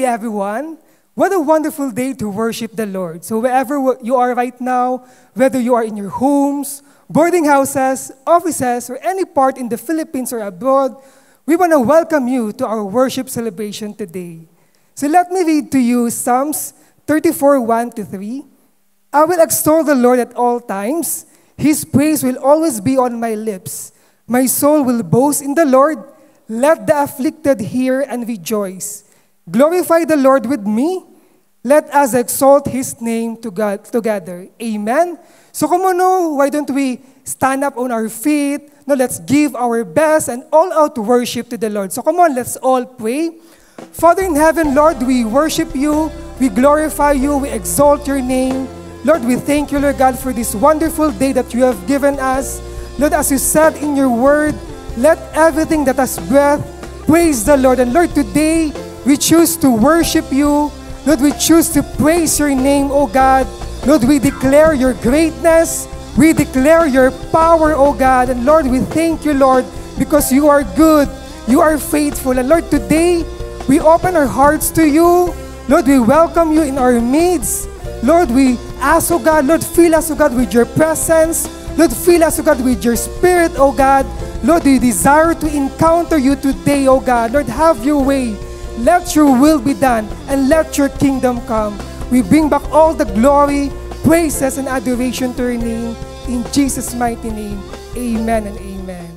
everyone. What a wonderful day to worship the Lord. So wherever you are right now, whether you are in your homes, boarding houses, offices, or any part in the Philippines or abroad, we want to welcome you to our worship celebration today. So let me read to you Psalms 34, 1-3. I will extol the Lord at all times. His praise will always be on my lips. My soul will boast in the Lord. Let the afflicted hear and rejoice. Glorify the Lord with me. Let us exalt His name together. Amen. So come on, why don't we stand up on our feet? Now let's give our best and all-out worship to the Lord. So come on, let's all pray. Father in heaven, Lord, we worship you. We glorify you. We exalt your name. Lord, we thank you, Lord God, for this wonderful day that you have given us. Lord, as you said in your word, let everything that has breath praise the Lord. And Lord, today we choose to worship you. Lord, we choose to praise your name, O God. Lord, we declare your greatness. We declare your power, O God. And Lord, we thank you, Lord, because you are good. You are faithful. And Lord, today we open our hearts to you. Lord, we welcome you in our midst. Lord, we ask, O God, Lord, fill us, O God, with your presence. Lord, fill us, O God, with your spirit, O God. Lord, we desire to encounter you today, O God. Lord, have your way. Let your will be done and let your kingdom come. We bring back all the glory, praises, and adoration to your name. In Jesus' mighty name, amen and amen.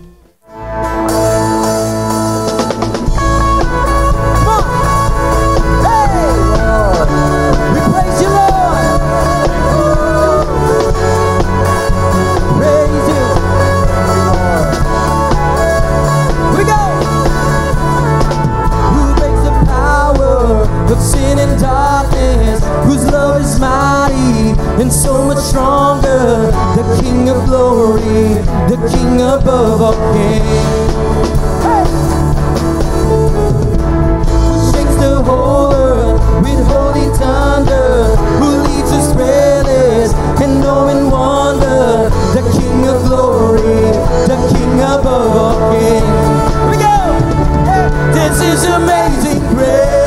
Of sin and darkness, whose love is mighty and so much stronger. The King of glory, the King above all kings. Hey! Who shakes the whole earth with holy thunder, who leads us fearless and knowing wonder. The King of glory, the King above all kings. Here we go! Hey! This is amazing grace.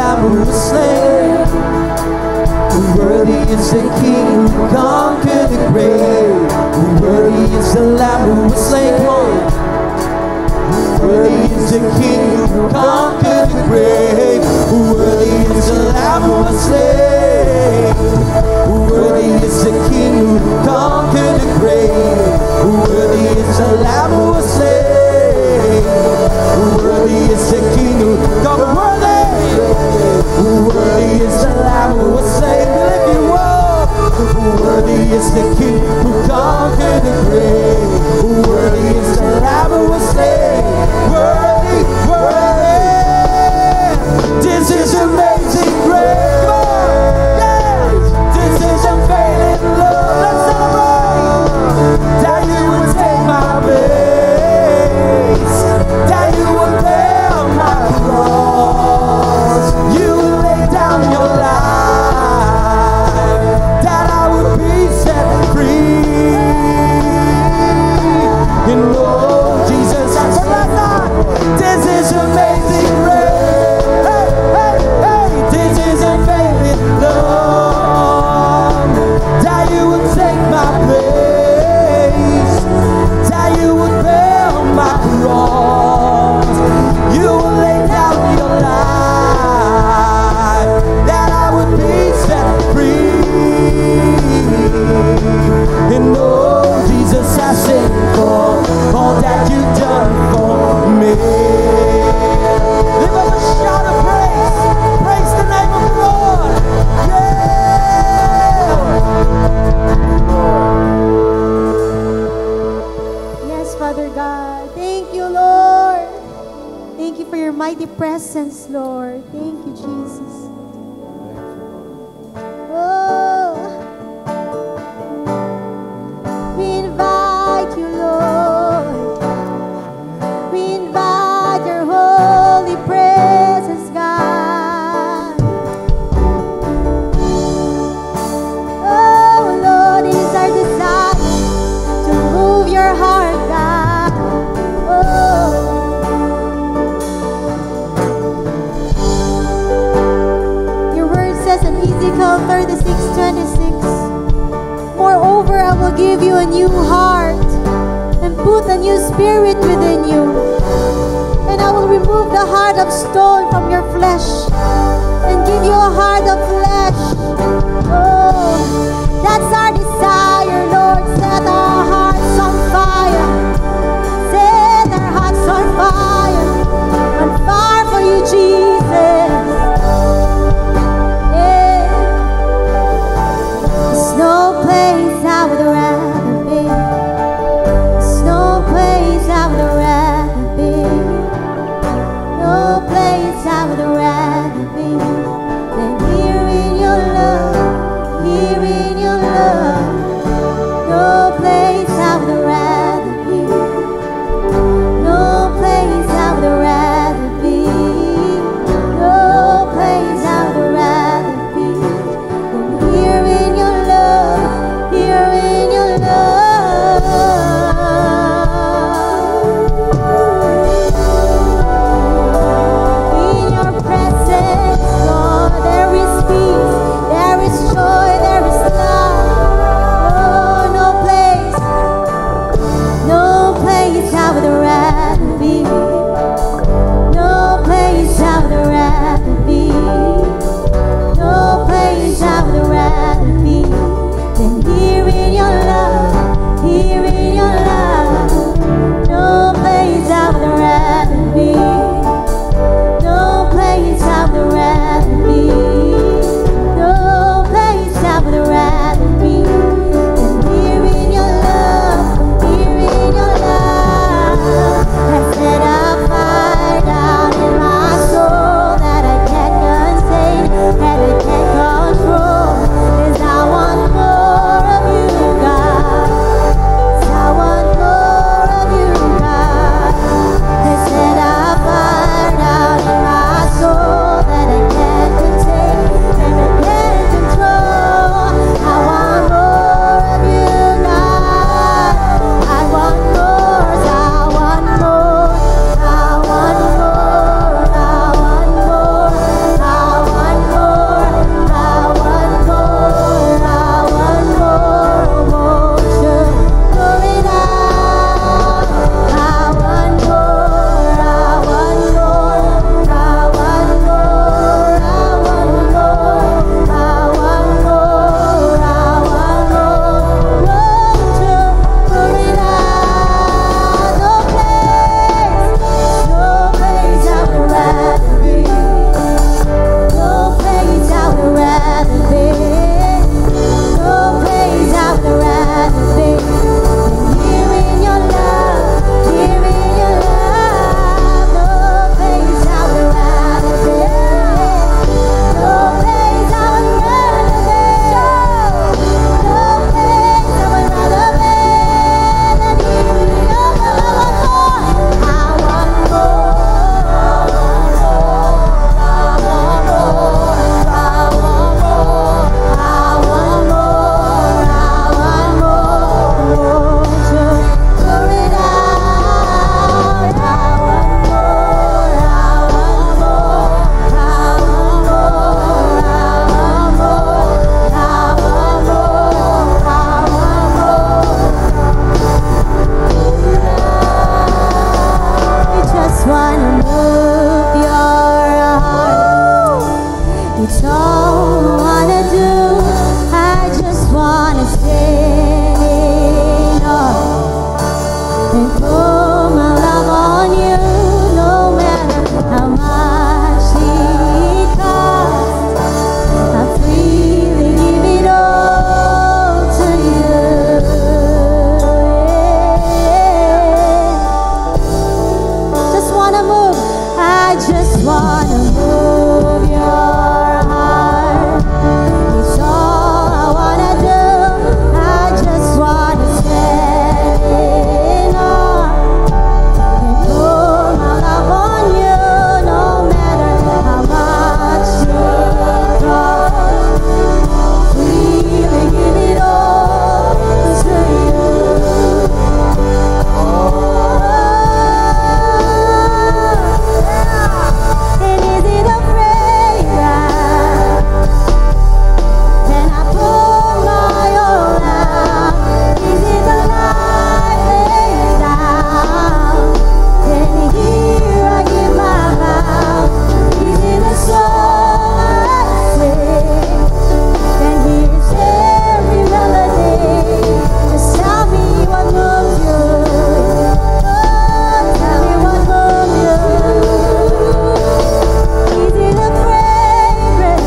Worthy is the King who conquered the Lamb who was slain. Come on. Worthy is the King who conquered the grave. Worthy is the Lamb who was slain. Worthy is the King who conquered the grave. Worthy is the Lamb who was slain. Worthy is the King who conquered. Worthy is the Lamb who was slain. Lift you up. Worthy is the King who conquered the grave. Worthy is the Lamb who was slain. Worthy, worthy. This is amazing grace. Yes. This is unfailing love. Let's celebrate that you would take my place, that you would bear my cross, you would lay down your life, that I would be set free. You know, Jesus, I forgot. This is amazing grace. Hey, hey, hey. This is unfailing love. That you would take my place, that you would bear my cross, you would lay down your life, that I would be set free. And oh, Jesus, I sing for all that you've done for me. Lift up a shout of praise. Praise the name of the Lord. Yeah. Yes, Father God. Thank you, Lord. Thank you for your mighty presence, Lord. Thank you, Jesus. Oh, we invite you, Lord. We invite your holy presence, God. Oh, Lord, it is our desire to move your heart, God. Oh, your word says in Ezekiel 36:26, moreover, I will give you a new heart and put a new spirit within you. And I will remove the heart of stone from your flesh and give you a heart of flesh. Oh, that's our desire, Lord. Set our hearts on fire. Set our hearts on fire for you, Jesus. Yeah. There's no place I would rather be. There's no place I would rather be. No place I would rather be than all I wanna do. I just wanna stand in awe and pour my love on you, no matter how much it costs. I freely give it all to you. Just wanna move. I just wanna move your heart. It's all I wanna do. I just wanna stand in awe and pour my love on you, no matter how much it costs. Freely give it all to you. And is it a fragrance? Then I pour my all out. Is it the life laid down? Then here I give my vow. Is it a song I sing? Then here's every melody. Just tell me what moves you. Oh, tell me what moves you. Is it a fragrance?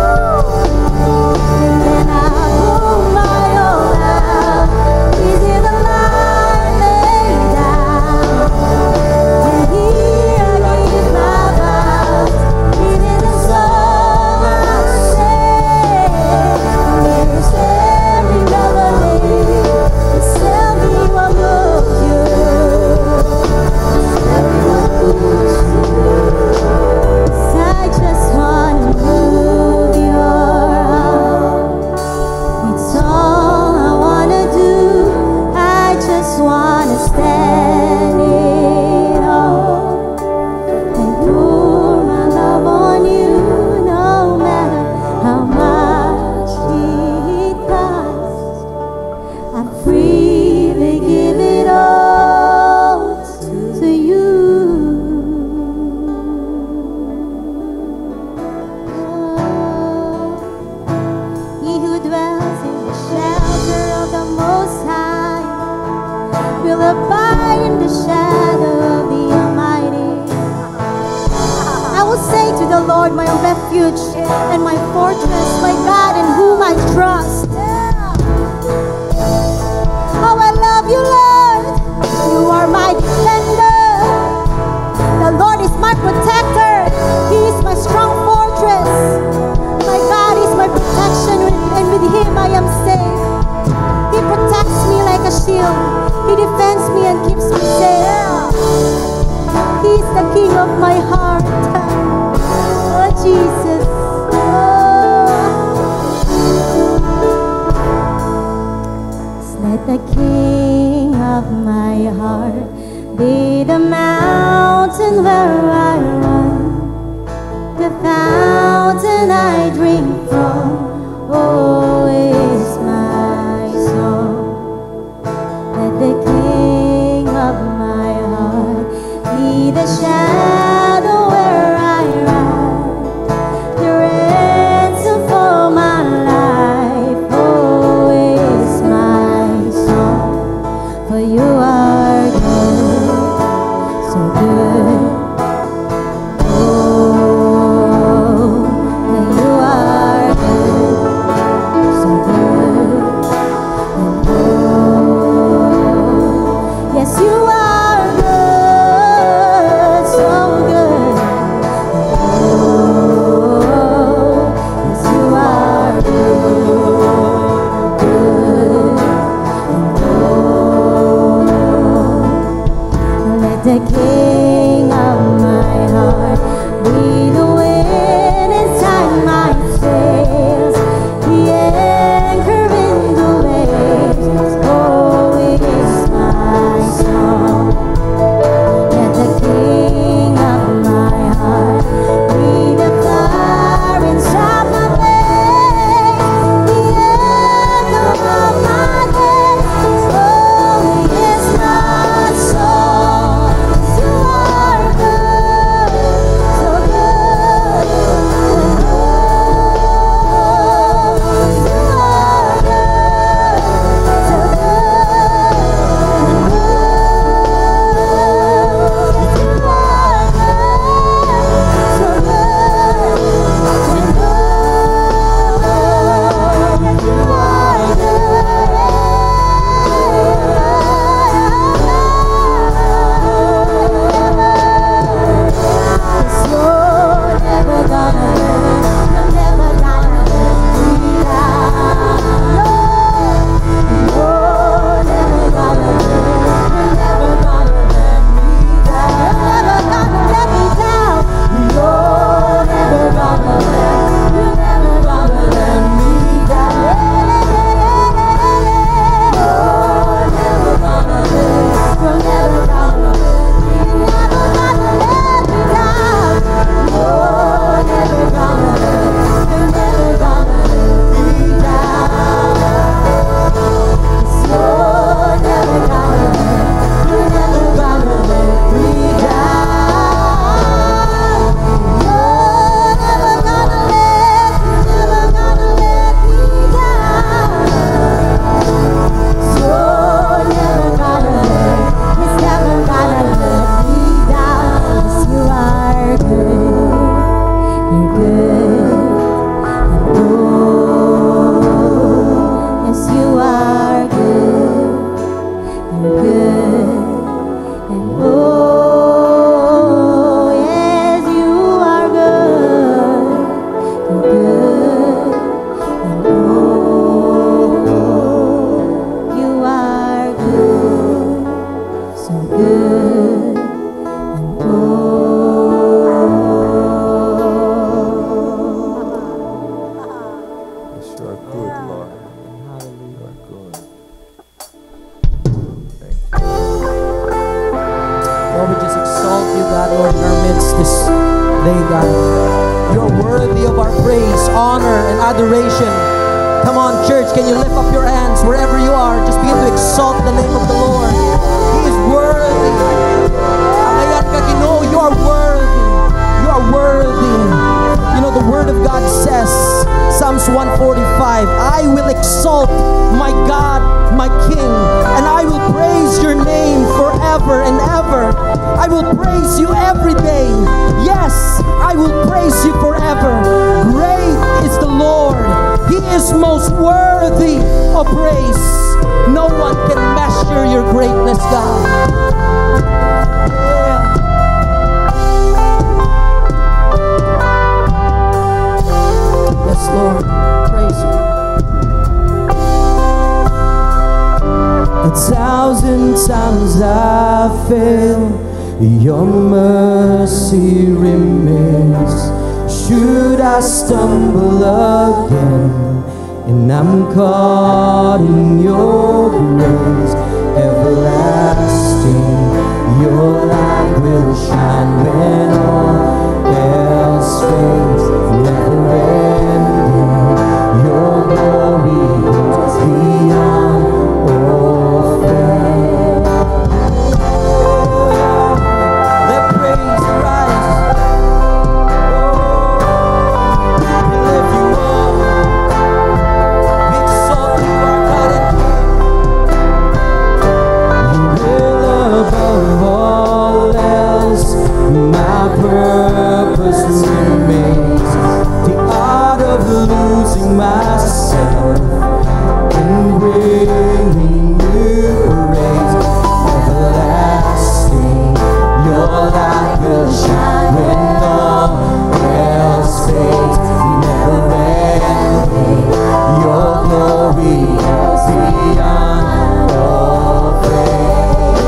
And then I pour my all out. Is it a life laid down? And here I give my vows. Is it a song I sing? Here's every melody. Just tell me what moves you. Tell me what moves you. 'Cause I just wanna move your heart. It's all I wanna do. I just wanna stand in awe and pour my love on you, no matter how much it costs. I freely give it all to you. He who dwells in the shelter of the Most High will abide in the shadow of the Almighty. I will say to the Lord, my refuge and my fortress, my God in whom I trust. Oh, I love you, Lord. You are my defender. The Lord is my protector. He is my strong fortress. My God is my protection, and with Him I am safe. He protects me like a shield. He defends me and keeps me safe. He is the King of my heart. Oh, Jesus. Let the King of my heart be the mountain where I run, the fountain I drink from. Oh, is my soul. Let the King of my heart be the shadow where I run, the ransom for my life. Oh, is my soul. For you are good, Lord, in our midst this day, God. You're worthy of our praise, honor, and adoration. Come on, church, can you lift up your hands wherever you are? Just begin to exalt the name of the Lord. He is worthy. You are worthy. You are worthy. You know, the Word of God says, Psalms 145, I will exalt my God, my King, and I will praise your name forever and ever. I will praise you every day. Yes, I will praise you forever. Great is the Lord. He is most worthy of praise. No one can measure your greatness, God. Yeah. Yes, Lord, praise you. 1,000 times I fail, your mercy remains. Should I stumble again, and I'm caught in your grace, everlasting, your light will shine when all else fades. Never ending, your glory goes beyond all fame. Let praise rise. We lift you up. We exalt you, our God and King. You will above all else, my purpose remains. The art of losing myself and bringing you praise. Everlasting, your light will shine when all else fades. Never ending, your glory is beyond all fame.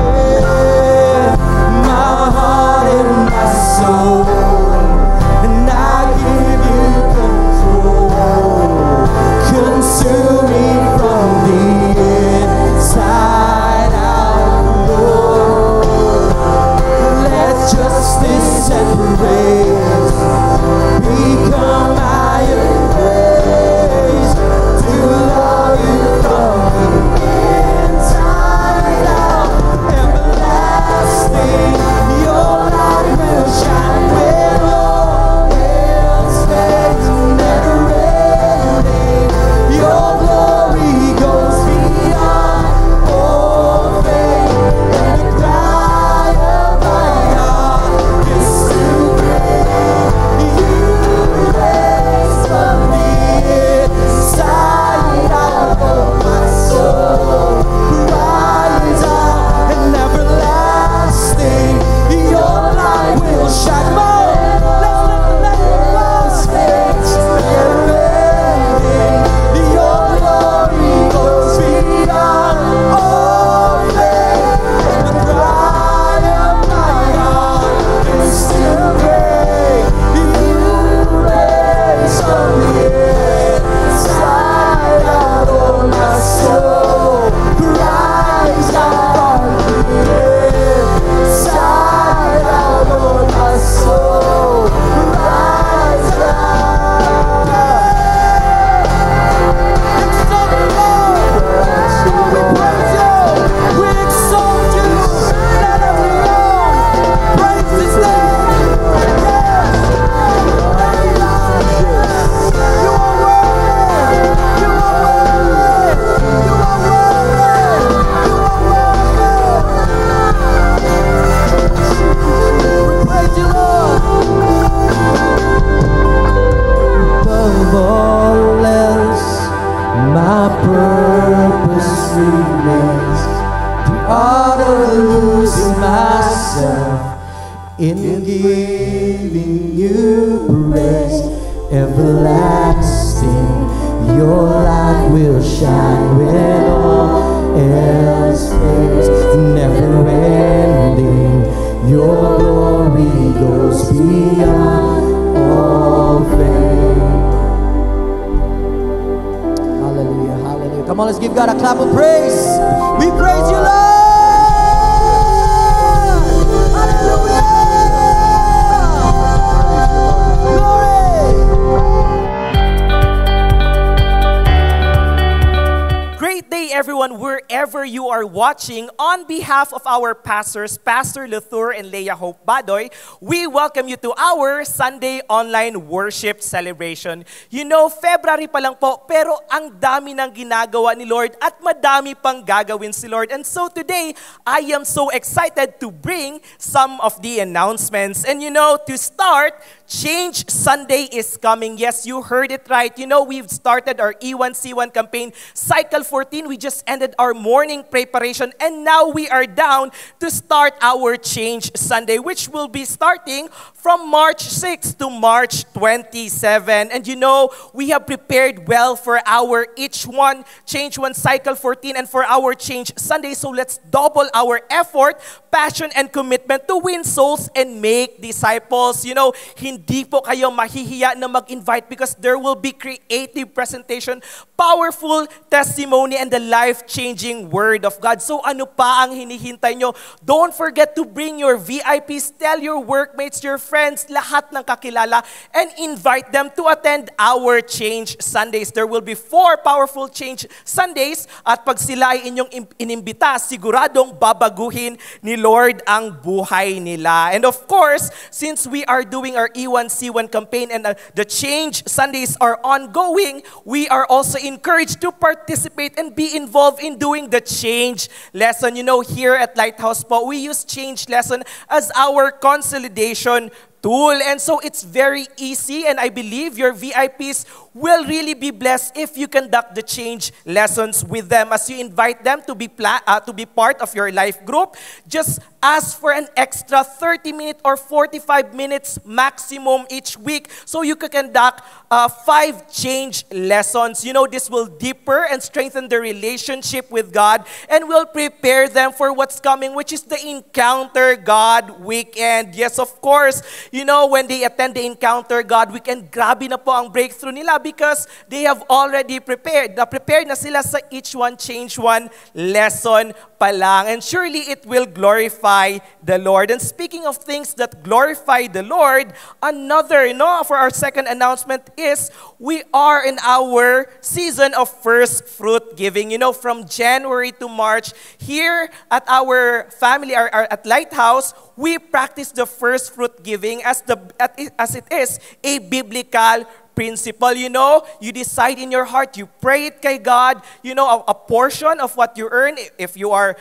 My heart and my soul, and I give you control. Consume me from the inside out, Lord. Let justice and praise become my praise. To love you from the inside out. Everlasting, your light will shine when all else fades. Never ending, your glory goes beyond all fame. And the cry of my heart is to bring you praise from the inside out of my soul. Rise up, and everlasting, your light will shine more. Let us fades. Never ending, your glory goes beyond all fame. And the cry of my heart is to bring you praise from the inside out of my soul. Rise up from the inside out of my soul. Rise up. Exalt the Lord. We praise you. We exalt you. Let everyone praise his name. Yes. You are worthy. You are worthy. You are worthy. You are worthy. We praise you, Lord. Above all else, my purpose remains. The art of losing myself in giving you praise. Everlasting, your light will shine when all else fades. Never ending, your glory goes beyond all fame. Hallelujah, hallelujah. Come on, let's give God a clap of praise. We praise you, Lord. Hallelujah. everyone, wherever you are watching. On behalf of our pastors, Pastor Lathur and Leah Badoy, we welcome you to our Sunday online worship celebration. You know, February pa lang po, pero ang dami ng ginagawa ni Lord at madami pang gagawin si Lord. And so today, I am so excited to bring some of the announcements. And you know, to start, Change Sunday is coming. Yes, you heard it right. You know, we've started our E1C1 campaign, Cycle 14. We just ended our morning preparation, and now we are down to start our Change Sunday, which will be starting from March 6 to March 27. And you know, we have prepared well for our each one, Change 1 Cycle 14, and for our Change Sunday. So let's double our effort, passion, and commitment to win souls and make disciples. You know, hindi po kayo mahihiya na mag-invite because there will be creative presentation, powerful testimony, and the life-changing Word of God. So ano pa ang hinihintay nyo? Don't forget to bring your VIPs, tell your workmates, your friends, lahat ng kakilala, and invite them to attend our Change Sundays. There will be 4 powerful Change Sundays, at pag sila ay inyong inimbita, siguradong babaguhin ni Lord ang buhay nila. And of course, since we are doing our E1C1 campaign and the Change Sundays are ongoing, we are also encouraged to participate and be involved in doing the Change lesson. You know, here at Lighthouse po, we use Change lesson as our consolidation tool. And so it's very easy, and I believe your VIPs will really be blessed if you conduct the Change lessons with them. As you invite them to be part of your life group, just ask for an extra 30 minutes or 45 minutes maximum each week so you can conduct 5 Change lessons. You know, this will deeper and strengthen the relationship with God and will prepare them for what's coming, which is the Encounter God Weekend. Yes, of course, you know, when they attend the Encounter God Weekend, grabe na po ang breakthrough nila because they have already prepared. Prepared na sila sa each one, Change one lesson pa lang. And surely it will glorify the Lord. And speaking of things that glorify the Lord, another, you know, for our second announcement is we are in our season of first fruit giving. You know, from January to March, here at our family, at Lighthouse, we practice the first fruit giving as it is a biblical principle. You know, you decide in your heart, you pray it kay God, you know, a portion of what you earn, if you are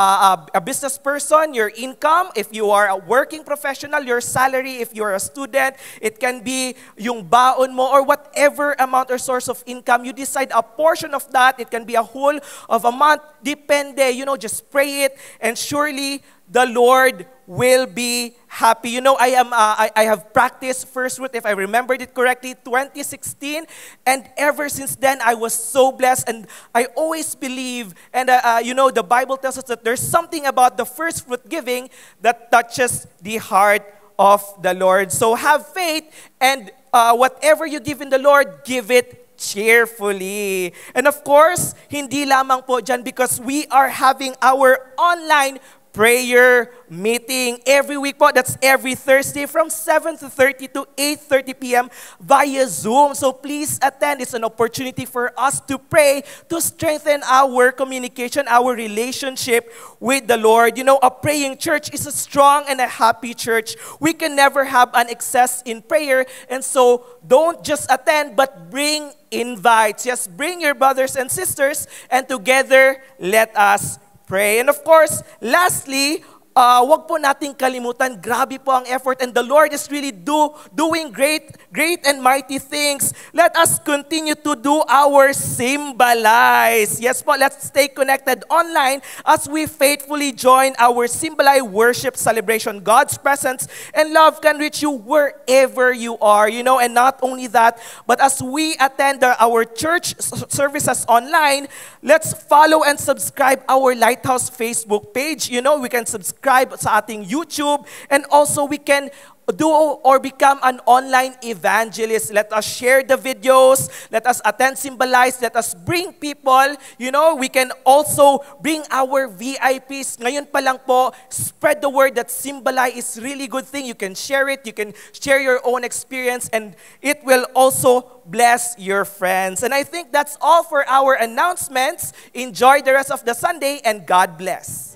a business person, your income, if you are a working professional, your salary, if you are a student, it can be yung baon mo or whatever amount or source of income, you decide a portion of that, it can be a whole of a month, depende, you know, just pray it, and surely the Lord will be happy. You know, I have practiced first fruit, if I remembered it correctly, 2016, and ever since then I was so blessed, and I always believe, and you know, the Bible tells us that there's something about the first fruit giving that touches the heart of the Lord. So have faith, and whatever you give in the Lord, give it cheerfully. And of course, hindi lamang po dyan, because we are having our online prayer meeting every week po. That's every Thursday from 7:30 to 8:30 p.m. via Zoom. So please attend. It's an opportunity for us to pray, to strengthen our communication, our relationship with the Lord. You know, a praying church is a strong and a happy church. We can never have an excess in prayer. And so don't just attend, but bring invites. Yes, bring your brothers and sisters, and together let us pray. And of course, lastly, wag po nating kalimutan, grabe po ang effort, and the Lord is really doing great and mighty things. Let us continue to do our Symbolize. Yes po, let's stay connected online as we faithfully join our Symbolize worship celebration. God's presence and love can reach you wherever you are, you know, and not only that, but as we attend our church services online, let's follow and subscribe our Lighthouse Facebook page. You know, we can subscribe subscribe sa ating YouTube, and also we can do or become an online evangelist. Let us share the videos. Let us attend Symbolize. Let us bring people. You know, we can also bring our VIPs. Ngayon pa lang po, spread the word that Symbolize is really good thing. You can share it. You can share your own experience, and it will also bless your friends. And I think that's all for our announcements. Enjoy the rest of the Sunday, and God bless.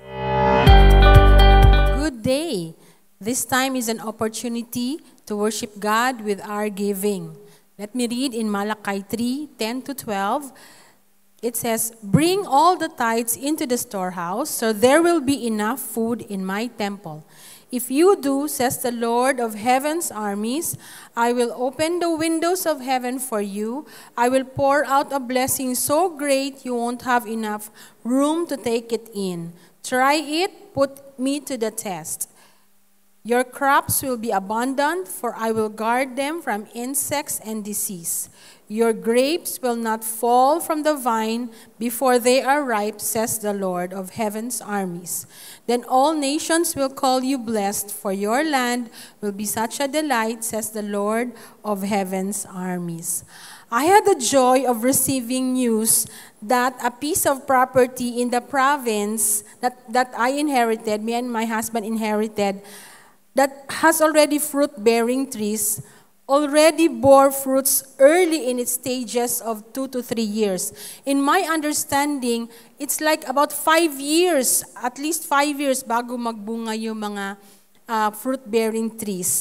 Good day. This time is an opportunity to worship God with our giving. Let me read in Malachi 3:10-12. It says, "Bring all the tithes into the storehouse, so there will be enough food in my temple. If you do, says the Lord of heaven's armies, I will open the windows of heaven for you. I will pour out a blessing so great you won't have enough room to take it in. Try it, put me to the test. Your crops will be abundant, for I will guard them from insects and disease. Your grapes will not fall from the vine before they are ripe, says the Lord of heaven's armies. Then all nations will call you blessed, for your land will be such a delight, says the Lord of heaven's armies." I had the joy of receiving news that a piece of property in the province that I inherited, me and my husband inherited, that has already fruit-bearing trees, already bore fruits early in its stages of 2 to 3 years. In my understanding, it's like about 5 years, at least 5 years bago magbunga yung mga fruit-bearing trees.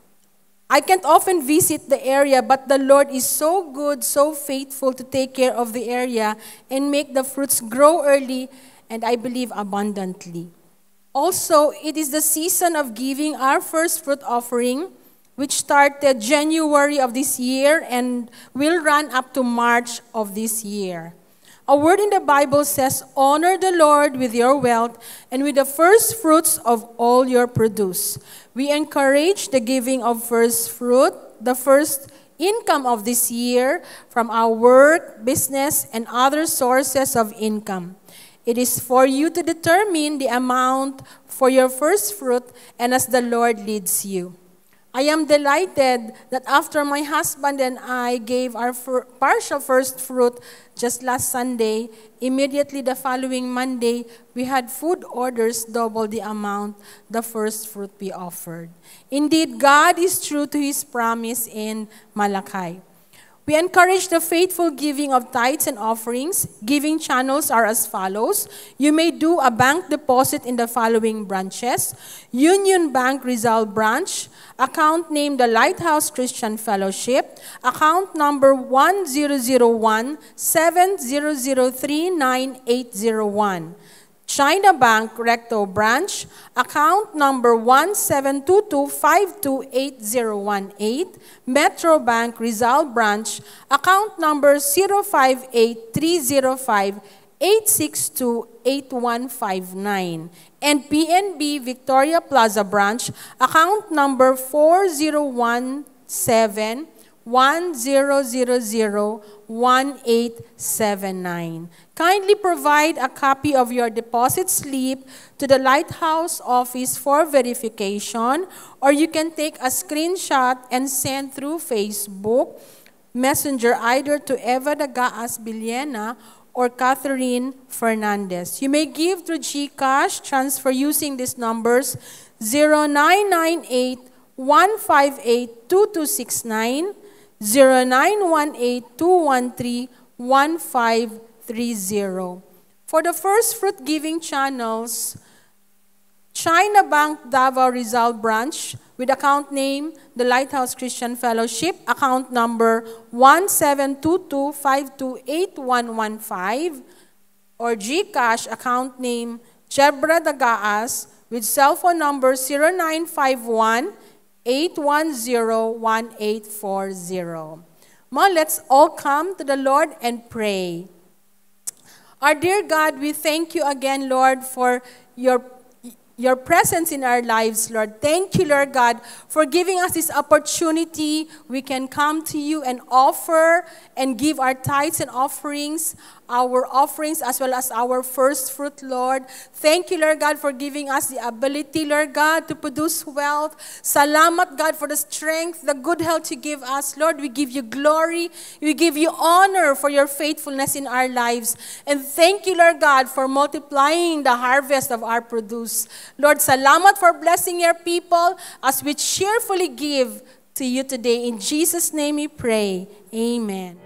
I can't often visit the area, but the Lord is so good, so faithful to take care of the area and make the fruits grow early and I believe abundantly. Also, it is the season of giving our first fruit offering, which started January of this year and will run up to March of this year. A word in the Bible says, "Honor the Lord with your wealth and with the first fruits of all your produce." We encourage the giving of first fruit, the first income of this year from our work, business, and other sources of income. It is for you to determine the amount for your first fruit and as the Lord leads you. I am delighted that after my husband and I gave our partial first fruit just last Sunday, immediately the following Monday, we had food orders double the amount the first fruit we offered. Indeed, God is true to His promise in Malachi. We encourage the faithful giving of tithes and offerings. Giving channels are as follows. You may do a bank deposit in the following branches: Union Bank Rizal Branch, account name the Lighthouse Christian Fellowship, account number 1001-70039-801. China Bank Recto Branch, account number 1722528018. Metro Bank Rizal Branch, account number 058-305-862-8159. And PNB Victoria Plaza Branch, account number 4017-1000-1879. Kindly provide a copy of your deposit slip to the Lighthouse office for verification, or you can take a screenshot and send through Facebook Messenger either to Eva Dagaas Biliena or Catherine Fernandez. You may give through GCash transfer using these numbers: 0998-158-2269, 0918-213-1530. For the first fruit giving channels, China Bank Davao Rizal Branch with account name the Lighthouse Christian Fellowship, account number 1722528115, or GCash account name Jebra Dagaas with cell phone number 0951-810-1840. Let's all come to the Lord and pray. Our dear God, we thank you again, Lord, for your your presence in our lives, Lord. Thank you, Lord God, for giving us this opportunity. We can come to you and offer and give our tithes and offerings, our offerings as well as our first fruit, Lord. Thank you, Lord God, for giving us the ability, Lord God, to produce wealth. Salamat, God, for the strength, the good health you give us. Lord, we give you glory. We give you honor for your faithfulness in our lives. And thank you, Lord God, for multiplying the harvest of our produce. Lord, salamat for blessing your people as we cheerfully give to you today. In Jesus' name we pray. Amen.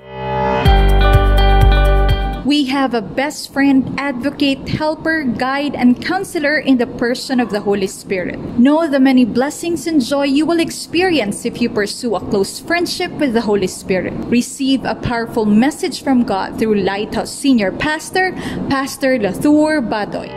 We have a best friend, advocate, helper, guide, and counselor in the person of the Holy Spirit. Know the many blessings and joy you will experience if you pursue a close friendship with the Holy Spirit. Receive a powerful message from God through Lighthouse Senior Pastor, Pastor Lathur Badoy.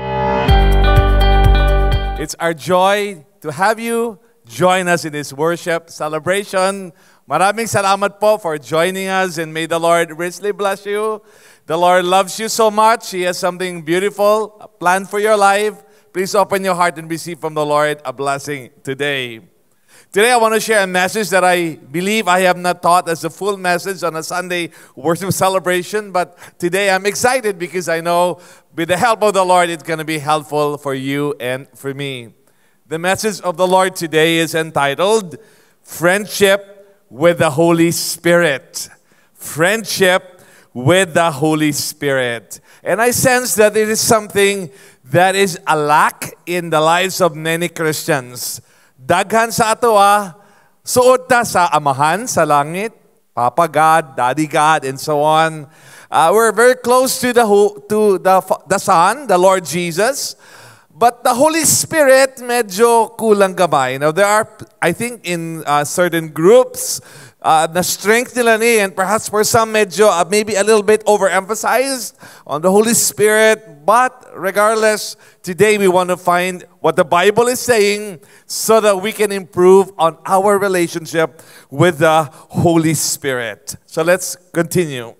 It's our joy to have you join us in this worship celebration. Maraming salamat po for joining us, and may the Lord richly bless you. The Lord loves you so much. He has something beautiful planned for your life. Please open your heart and receive from the Lord a blessing today. Today I want to share a message that I believe I have not taught as a full message on a Sunday worship celebration, but today I'm excited because I know with the help of the Lord it's going to be helpful for you and for me. The message of the Lord today is entitled Friendship with the Holy Spirit. Friendship with the Holy Spirit. And I sense that it is something that is a lack in the lives of many Christians. Daghan sa ato suod ta sa amahan sa langit, Papa God, Daddy God, and so on. We're very close to the Son, the Lord Jesus. But the Holy Spirit, medyo kulang gamay. Now, there are, I think, in certain groups, the strength nila and perhaps for some medyo maybe a little bit overemphasized on the Holy Spirit. But regardless, today we want to find what the Bible is saying so that we can improve on our relationship with the Holy Spirit. So let's continue.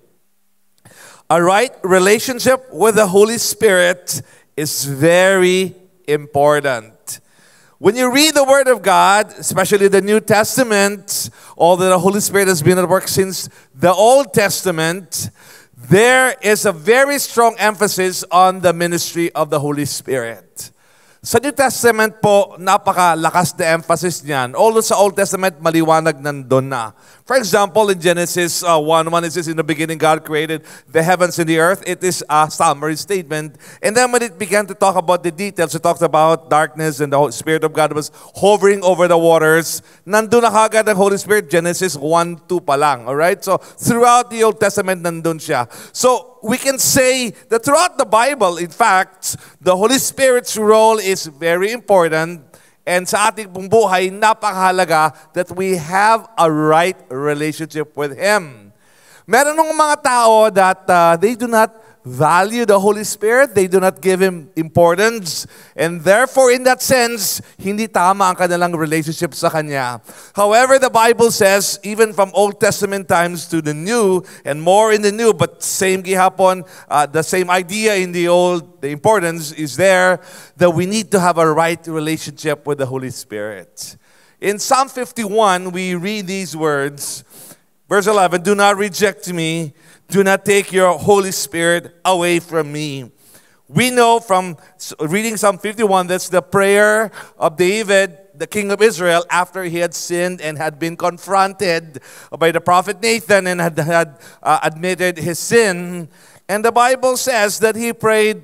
A right relationship with the Holy Spirit is very important. When you read the Word of God, especially the New Testament, although the Holy Spirit has been at work since the Old Testament, there is a very strong emphasis on the ministry of the Holy Spirit. Sa New Testament po, napakalakas na emphasis niyan. Although sa Old Testament, maliwanag nandun na. For example, in Genesis 1:1, it says, in the beginning God created the heavens and the earth. It is a summary statement. And then when it began to talk about the details, it talked about darkness and the Spirit of God was hovering over the waters. Nandun na kagad ang Holy Spirit, Genesis 1:2 pa lang. Alright? So, throughout the Old Testament, nandun siya. So, we can say that throughout the Bible, in fact, the Holy Spirit's role is very important. And sa ating pong buhay, napakahalaga that we have a right relationship with Him. Meron ng mga tao that they do not value the Holy Spirit. They do not give Him importance. And therefore, in that sense, hindi tama ang kanilang relationship sa Kanya. However, the Bible says, even from Old Testament times to the New, and more in the New, but same gihapon, the same idea in the Old, the importance is there, that we need to have a right relationship with the Holy Spirit. In Psalm 51, we read these words, verse 11, do not reject me. Do not take your Holy Spirit away from me. We know from reading Psalm 51, that's the prayer of David, the king of Israel, after he had sinned and had been confronted by the prophet Nathan and had admitted his sin. And the Bible says that he prayed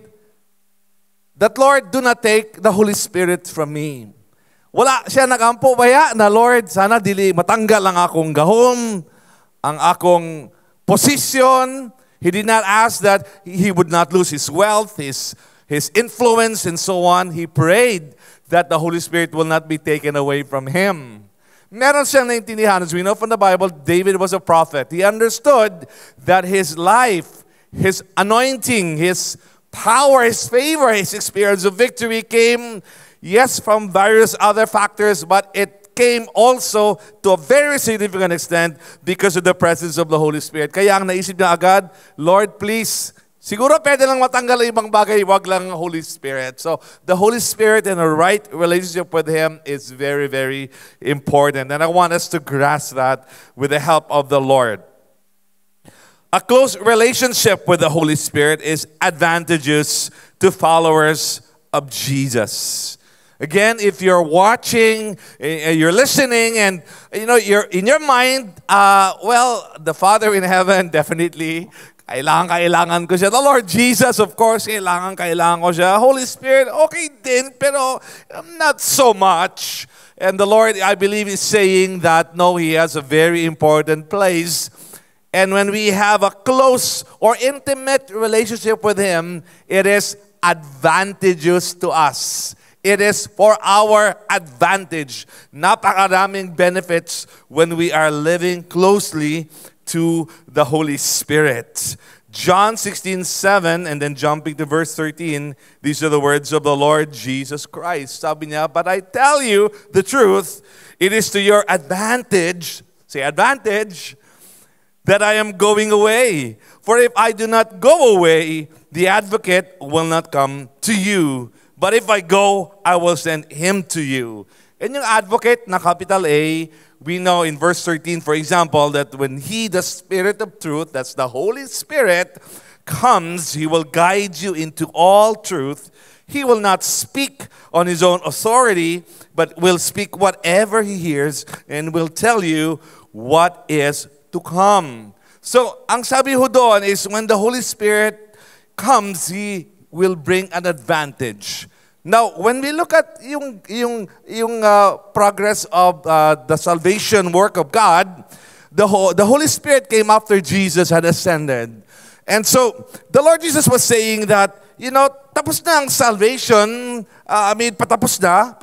that, Lord, do not take the Holy Spirit from me. Wala siya nagampo baya na, Lord, sana dili matanggal ang akong gahom, ang akong position. He did not ask that he would not lose his wealth, his influence, and so on. He prayed that the Holy Spirit will not be taken away from him. Meron siyang naintindihan. As we know from the Bible, David was a prophet. He understood that his life, his anointing, his power, his favor, his experience of victory came, yes, from various other factors, but it came also to a very significant extent because of the presence of the Holy Spirit. Kaya ang naisip niya agad, Lord, please Siguro pwede lang matanggal ang ibang bagay, wag lang Holy Spirit. So, the Holy Spirit and a right relationship with Him is very, very important. And I want us to grasp that with the help of the Lord. A close relationship with the Holy Spirit is advantageous to followers of Jesus. Again, if you're watching, you're listening, and you're in your mind, the Father in heaven definitely, kailangan ko siya. The Lord Jesus, of course, kailangan ko siya. Holy Spirit, okay din, pero not so much. And the Lord, I believe, is saying that, no, He has a very important place. And when we have a close or intimate relationship with Him, it is advantageous to us. It is for our advantage. Napakaraming benefits when we are living closely to the Holy Spirit. John 16:7, and then jumping to verse 13, these are the words of the Lord Jesus Christ. Sabi niya, but I tell you the truth, it is to your advantage, say advantage, that I am going away. For if I do not go away, the advocate will not come to you. But if I go, I will send him to you. And yung advocate na capital A, we know in verse 13, for example, that when He, the Spirit of truth, that's the Holy Spirit, comes, He will guide you into all truth. He will not speak on His own authority, but will speak whatever He hears and will tell you what is to come. So, ang sabi ho doon is when the Holy Spirit comes, He will bring an advantage. Now, when we look at yung progress of the salvation work of God, the Holy Spirit came after Jesus had ascended. And so, the Lord Jesus was saying that, tapos na ang salvation. Patapos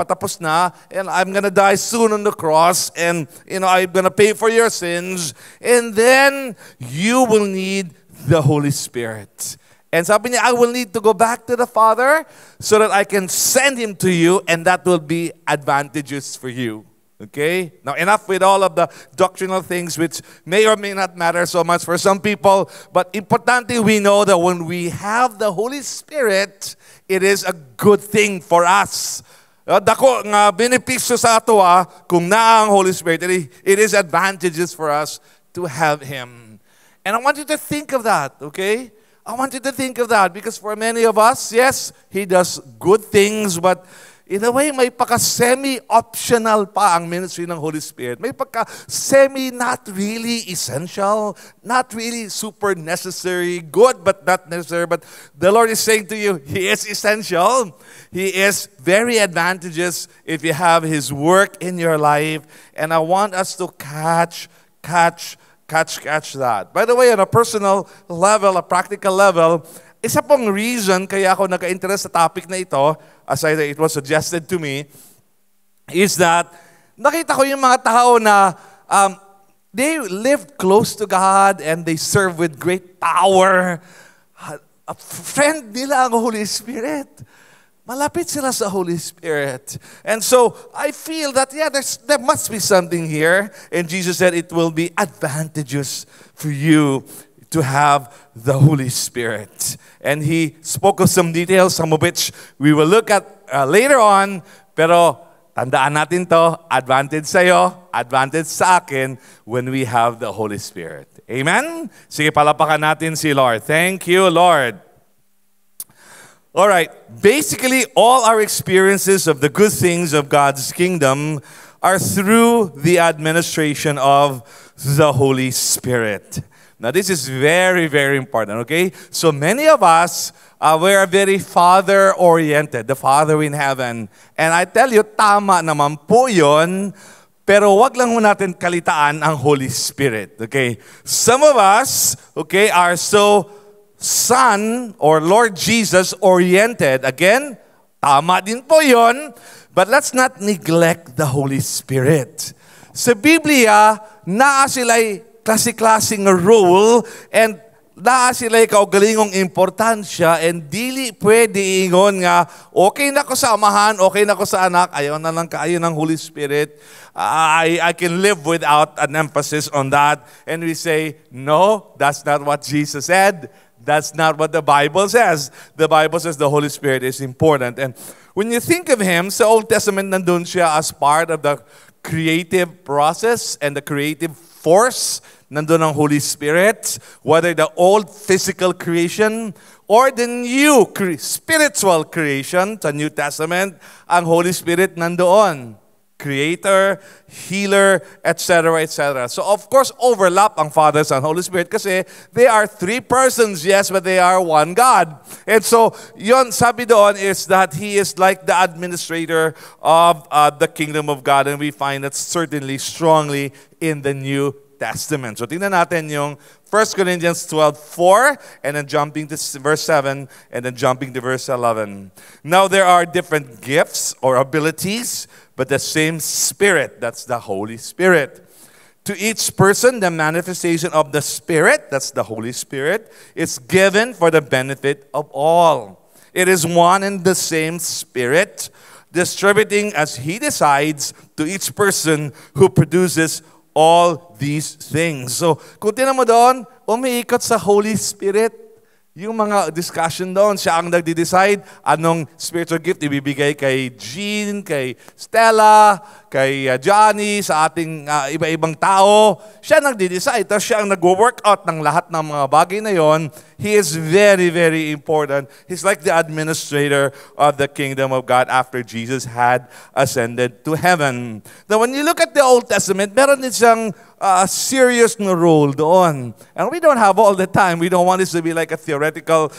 na. And I'm gonna die soon on the cross. And, I'm gonna pay for your sins. And then, you will need the Holy Spirit. And sabi niya, I will need to go back to the Father so that I can send Him to you, and that will be advantageous for you. Okay? Now, enough with all of the doctrinal things which may or may not matter so much for some people, but importantly, we know that when we have the Holy Spirit, it is a good thing for us. Dako nga benepisyo sa ato kung naa ang Holy Spirit, it is advantageous for us to have Him. And I want you to think of that, okay? I want you to think of that because for many of us, yes, He does good things, but in a way, may paka-semi-optional pa ang ministry ng Holy Spirit. May paka-semi not really essential, not really super necessary, good but not necessary. But the Lord is saying to you, He is essential. He is very advantageous if you have His work in your life. And I want us to catch that. By the way, on a personal level, a practical level, isa pong reason kaya ako naka-interest sa topic na ito, as it was suggested to me, is that nakita ko yung mga tao na they lived close to God and they serve with great power. A friend nila ang Holy Spirit. Malapit sila sa Holy Spirit. And so, I feel that, there must be something here. And Jesus said it will be advantageous for you to have the Holy Spirit. And He spoke of some details, some of which we will look at later on. Pero, tandaan natin to, advantage sa'yo, advantage sa akin when we have the Holy Spirit. Amen? Sige, palapakan natin si Lord. Thank you, Lord. All right, basically all our experiences of the good things of God's kingdom are through the administration of the Holy Spirit. Now this is very, very important, okay? So many of us, we are very Father-oriented, the Father in heaven. And I tell you, tama naman po yun, pero wag lang natin kalitaan ang Holy Spirit, okay? Some of us, okay, are so Son or Lord Jesus oriented. Again, tama din po yun. But let's not neglect the Holy Spirit. Sa Biblia, naa sila'y klase-klaseng role and naa sila kaugalingong importansya and dili pwede ingon nga okay na ko sa amahan, okay na ko sa anak, ayaw na lang kaayo ng Holy Spirit. I can live without an emphasis on that. And we say, no, that's not what Jesus said. That's not what the Bible says. The Bible says the Holy Spirit is important. And when you think of Him, sa Old Testament nandun siya as part of the creative process and the creative force. Nandun ang Holy Spirit, whether the old physical creation or the new spiritual creation, sa New Testament, ang Holy Spirit nandoon. Creator, healer, etc., etc. So of course, overlap ang Father, Son, Holy Spirit kasi they are three persons, yes, but they are one God. And so, yon sabi doon is that He is like the administrator of the kingdom of God, and we find that certainly strongly in the New Testament. So tingnan natin yung 1 Corinthians 12:4 and then jumping to verse 7 and then jumping to verse 11. Now there are different gifts or abilities, but the same Spirit, that's the Holy Spirit. To each person, the manifestation of the Spirit, that's the Holy Spirit, is given for the benefit of all. It is one and the same Spirit, distributing as He decides to each person who produces all these things. So, kung tinan mo doon, umiikot sa Holy Spirit. Yung mga discussion doon, siya ang nagde-decide anong spiritual gift ibibigay kay Jean, kay Stella, kay Johnny, sa ating iba-ibang tao. Siya nagde-decide. Tapos siya ang nag-work out ng lahat ng mga bagay na yon. He is very, very important. He's like the administrator of the kingdom of God after Jesus had ascended to heaven. Now, when you look at the Old Testament, meron din siyang serious na role doon. And we don't have all the time. We don't want this to be like a theoretical,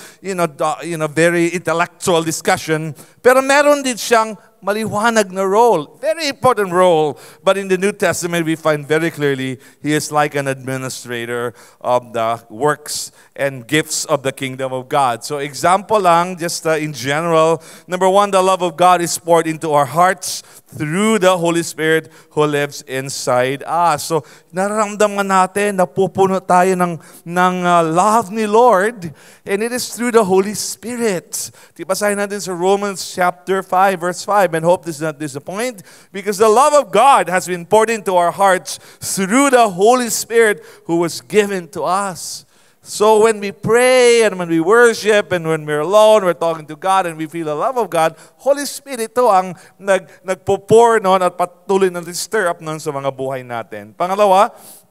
very intellectual discussion. Pero meron din siyang maliwanag na role. Very important role. But in the New Testament, we find very clearly He is like an administrator of the works and gifts of the kingdom of God. So example lang, just in general, number one, the love of God is poured into our hearts through the Holy Spirit who lives inside us. So nararamdaman natin, napupuno tayo ng love ni Lord, and it is through the Holy Spirit. Basahin natin sa Romans chapter 5, verse 5, and hope this does not disappoint, because the love of God has been poured into our hearts through the Holy Spirit who was given to us. So when we pray and when we worship and when we're alone, we're talking to God and we feel the love of God, Holy Spirit ito ang nagpo-pour noon at patuloy na stir up noon sa mga buhay natin. Pangalawa,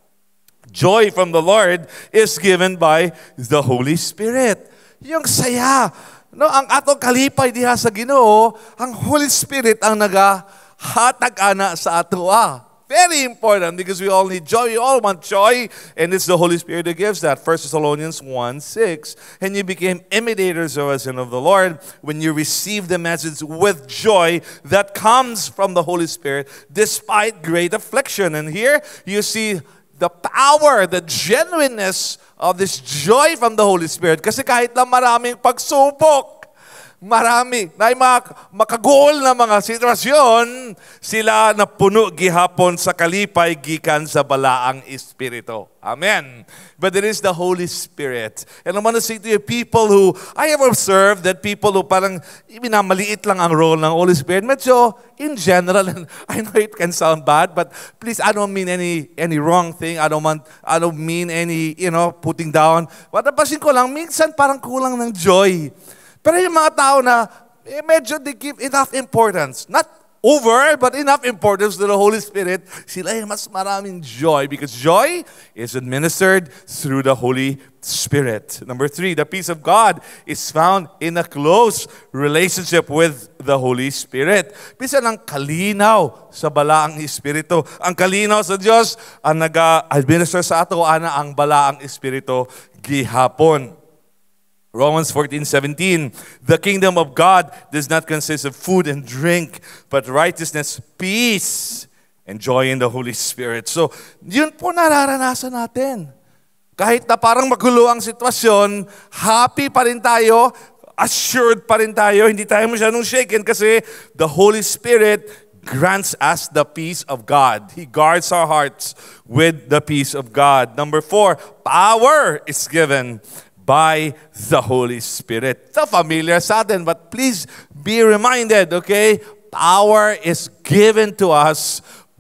joy from the Lord is given by the Holy Spirit. Yung saya, no, ang atong kalipay diha sa Ginoo, ang Holy Spirit ang nagahatag ana sa atoa. Very important because we all need joy. We all want joy. And it's the Holy Spirit that gives that. 1 Thessalonians 1:6. And you became imitators of us and of the Lord when you received the message with joy that comes from the Holy Spirit despite great affliction. And here you see the power, the genuineness of this joy from the Holy Spirit. Kasi kahit na maraming pagsubok, marami, na makagool na mga sitwasyon, sila na puno gihapon sa kalipay gikan sa balaang Espiritu. Amen. But it is the Holy Spirit. And I want to say to you, people who, I have observed that people who parang minamaliit lang ang role ng Holy Spirit, medyo in general, and I know it can sound bad, but please, I don't mean any wrong thing. I don't mean any, putting down. But napansin ko lang, minsan parang kulang ng joy. Pero yung mga tao na medyo they give enough importance. Not over, but enough importance to the Holy Spirit. Sila ay mas maraming joy because joy is administered through the Holy Spirit. Number 3, the peace of God is found in a close relationship with the Holy Spirit. Bisa ng kalinaw sa balaang Espiritu. Ang kalinaw sa Diyos ang nag-administer sa ato ana ang balaang Espiritu gihapon. Romans 14:17, the kingdom of God does not consist of food and drink, but righteousness, peace, and joy in the Holy Spirit. So, yun po nararanasan natin. Kahit na parang magulo ang sitwasyon, happy pa rin tayo, assured pa rin tayo, hindi tayo masyadong shaken kasi the Holy Spirit grants us the peace of God. He guards our hearts with the peace of God. Number 4, power is given by the Holy Spirit. So familiar sa atin, but please be reminded, okay? Power is given to us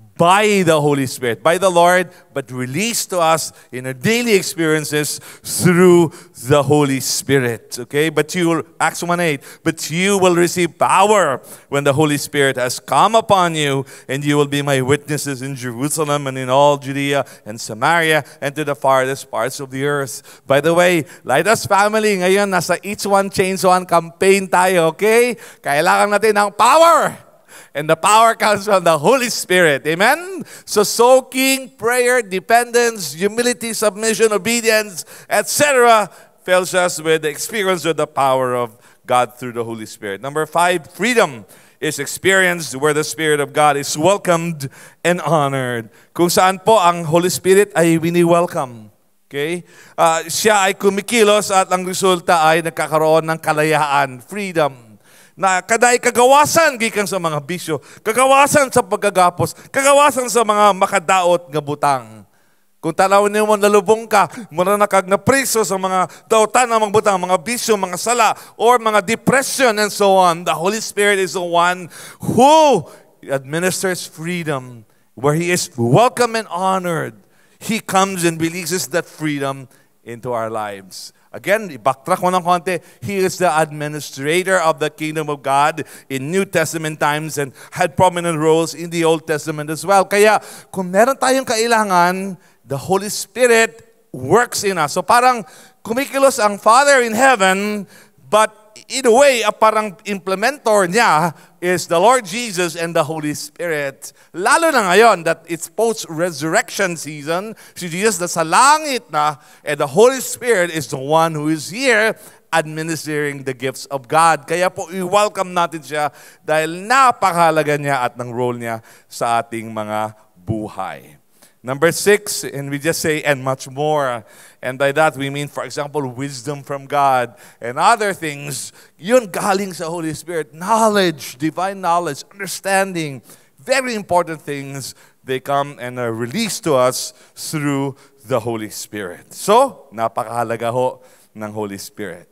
by the Holy Spirit, by the Lord, but released to us in our daily experiences through the Holy Spirit. Okay? Acts 1:8, but you will receive power when the Holy Spirit has come upon you, and you will be my witnesses in Jerusalem and in all Judea and Samaria and to the farthest parts of the earth. By the way, Lighthouse family, ngayon nasa Each One Change One campaign tayo, okay? Kailangan natin ng power. And the power comes from the Holy Spirit. Amen? So soaking, prayer, dependence, humility, submission, obedience, etc. fills us with the experience of the power of God through the Holy Spirit. Number 5, freedom is experienced where the Spirit of God is welcomed and honored. Kung saan po ang Holy Spirit ay wini-welcome. Okay? Siya ay kumikilos at ang resulta ay nagkakaroon ng kalayaan, freedom. Na kaday kagawasan gikan sa mga bisyo, kagawasan sa pagkagapos, kagawasan sa mga makadaot nga butang. Kung tanawin niyo mo nalubong ka, muna na kag na preso sa mga daotan ng mga butang, mga bisyo, mga sala, or mga depression and so on. The Holy Spirit is the one who administers freedom, where He is welcome and honored. He comes and releases that freedom into our lives. Again, i-backtrack mo ng konti. He is the administrator of the kingdom of God in New Testament times and had prominent roles in the Old Testament as well. Kaya, kung meron tayong kailangan, the Holy Spirit works in us. So parang kumikilos ang Father in heaven, but in a way, parang implementor niya is the Lord Jesus and the Holy Spirit. Lalo na ngayon that it's post-resurrection season, si Jesus na sa langit na, and the Holy Spirit is the one who is here administering the gifts of God. Kaya po, i-welcome natin siya dahil napakahalaga niya at ng role niya sa ating mga buhay. Number 6, and we just say, and much more. And by that, we mean, for example, wisdom from God and other things. Yun galing sa Holy Spirit. Knowledge, divine knowledge, understanding. Very important things. They come and are released to us through the Holy Spirit. So, napakahalaga ho ng Holy Spirit.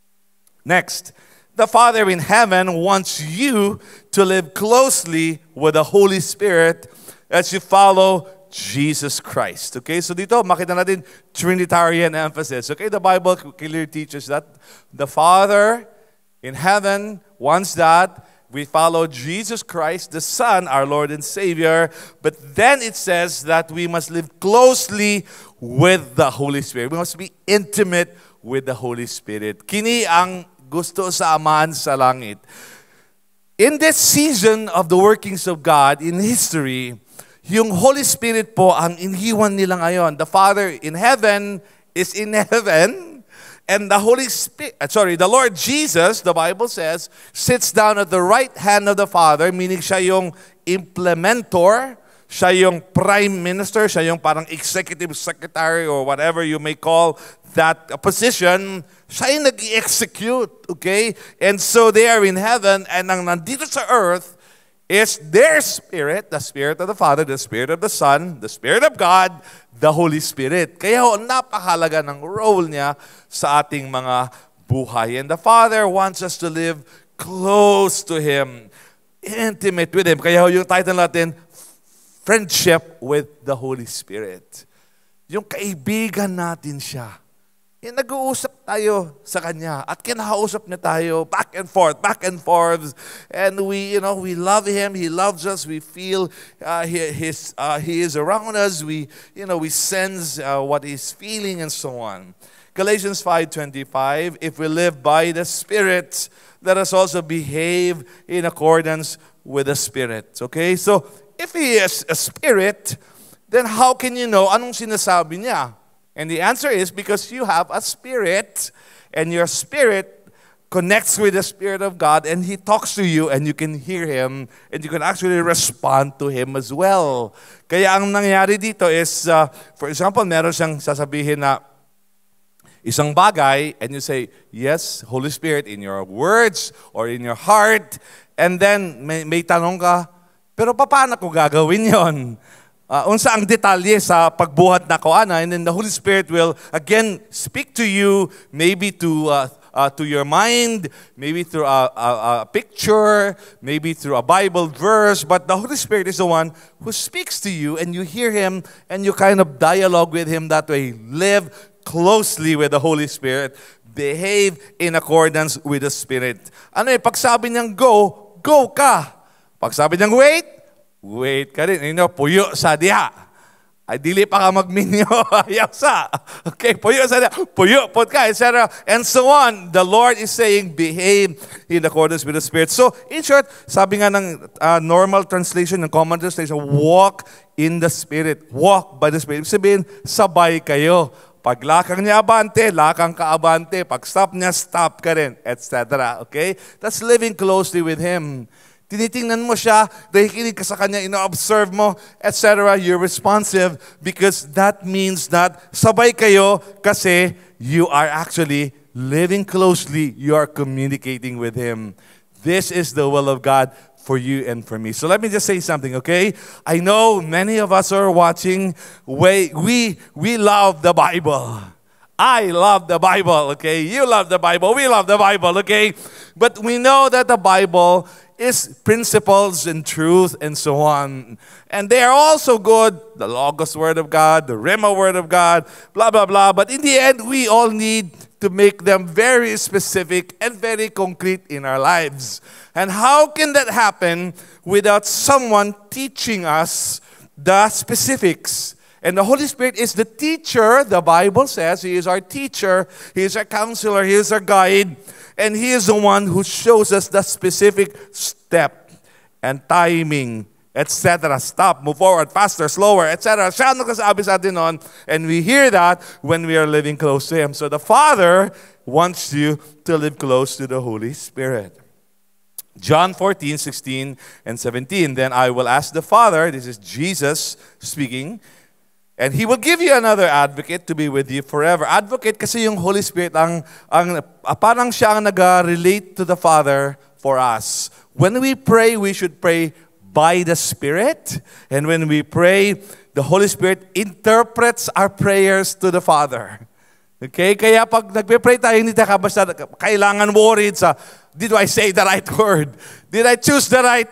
Next, the Father in heaven wants you to live closely with the Holy Spirit as you follow Jesus Christ. Okay, so dito makita natin Trinitarian emphasis. Okay, the Bible clearly teaches that the Father in heaven wants that we follow Jesus Christ, the Son, our Lord and Savior. But then it says that we must live closely with the Holy Spirit. We must be intimate with the Holy Spirit. Kini ang gusto sa Amahan sa langit. In this season of the workings of God in history, yung Holy Spirit po ang inhiwan nila ngayon. The Father in heaven is in heaven, and the the Lord Jesus, the Bible says, sits down at the right hand of the Father, meaning siya yung implementor, siya yung prime minister, siya yung parang executive secretary or whatever you may call that position. Siya yung nag-execute, okay? And so they are in heaven, and ang nandito sa earth is their Spirit, the Spirit of the Father, the Spirit of the Son, the Spirit of God, the Holy Spirit. Kaya napakahalaga ng role niya sa ating mga buhay. And the Father wants us to live close to Him, intimate with Him. Kaya yung title natin, Friendship with the Holy Spirit. Yung kaibigan natin siya. Nag-uusap tayo sa Kanya at kinakausap niya tayo back and forth. And we love Him. He loves us. We feel He is around us. We sense what He's feeling and so on. Galatians 5:25, if we live by the Spirit, let us also behave in accordance with the Spirit. Okay? So, if He is a Spirit, then how can you know anong sinasabi niya? And the answer is because you have a spirit, and your spirit connects with the Spirit of God, and He talks to you, and you can hear Him, and you can actually respond to Him as well. Kaya ang nangyari dito is, for example, meron siyang sasabihin na isang bagay, and you say, yes, Holy Spirit, in your words or in your heart, and then may tanong ka, Pero paano ko gagawin yon? Unsa ang detalye sa pagbuhat na ko ana, and then the Holy Spirit will again speak to you, maybe to your mind, maybe through a picture, maybe through a Bible verse, but the Holy Spirit is the one who speaks to you, and you hear Him, and you kind of dialogue with Him that way. Live closely with the Holy Spirit. Behave in accordance with the Spirit. Pag sabi niyang go, go ka. Pag sabi niyang wait, wait ka rin. Puyo sa diha. Ay, dili pa ka magminyo. Ayaw sa. Okay, puyo sa diha. Puyo, pod ka, etc. And so on. The Lord is saying, behave in accordance with the Spirit. So, in short, sabi nga ng normal translation, ng common translation, walk in the Spirit. Walk by the Spirit. Ibig sabihin, sabay kayo. Pag lakang niya abante, lakang ka abante. Pag stop niya, stop ka rin, etc. Okay? That's living closely with Him. Tinitingnan mo siya, nakikinig ka sa kanya, ino-observe mo, etc. You're responsive because that means that sabay kayo kasi you are actually living closely. You are communicating with Him. This is the will of God for you and for me. So let me just say something, okay? I know many of us are watching. We love the Bible. I love the Bible, okay? You love the Bible. We love the Bible, okay? But we know that the Bible is principles and truth and so on. And they are also good, the Logos Word of God, the Rhema Word of God, blah, blah, blah. But in the end, we all need to make them very specific and very concrete in our lives. And how can that happen without someone teaching us the specifics? And the Holy Spirit is the teacher. The Bible says He is our teacher. He is our counselor. He is our guide. And He is the one who shows us the specific step and timing, etc. Stop, move forward, faster, slower, etc. Siya ang nagsasabi sa atin nun. And we hear that when we are living close to Him. So the Father wants you to live close to the Holy Spirit. John 14:16 and 17. Then I will ask the Father, this is Jesus speaking, and He will give you another advocate to be with you forever. Advocate kasi yung Holy Spirit, parang siya ang nag-relate to the Father for us. When we pray, we should pray by the Spirit. And when we pray, the Holy Spirit interprets our prayers to the Father. Okay? Kaya pag nagpe-pray tayo, hindi tayo basta kailangan worried sa, did I say the right word? Did I choose the right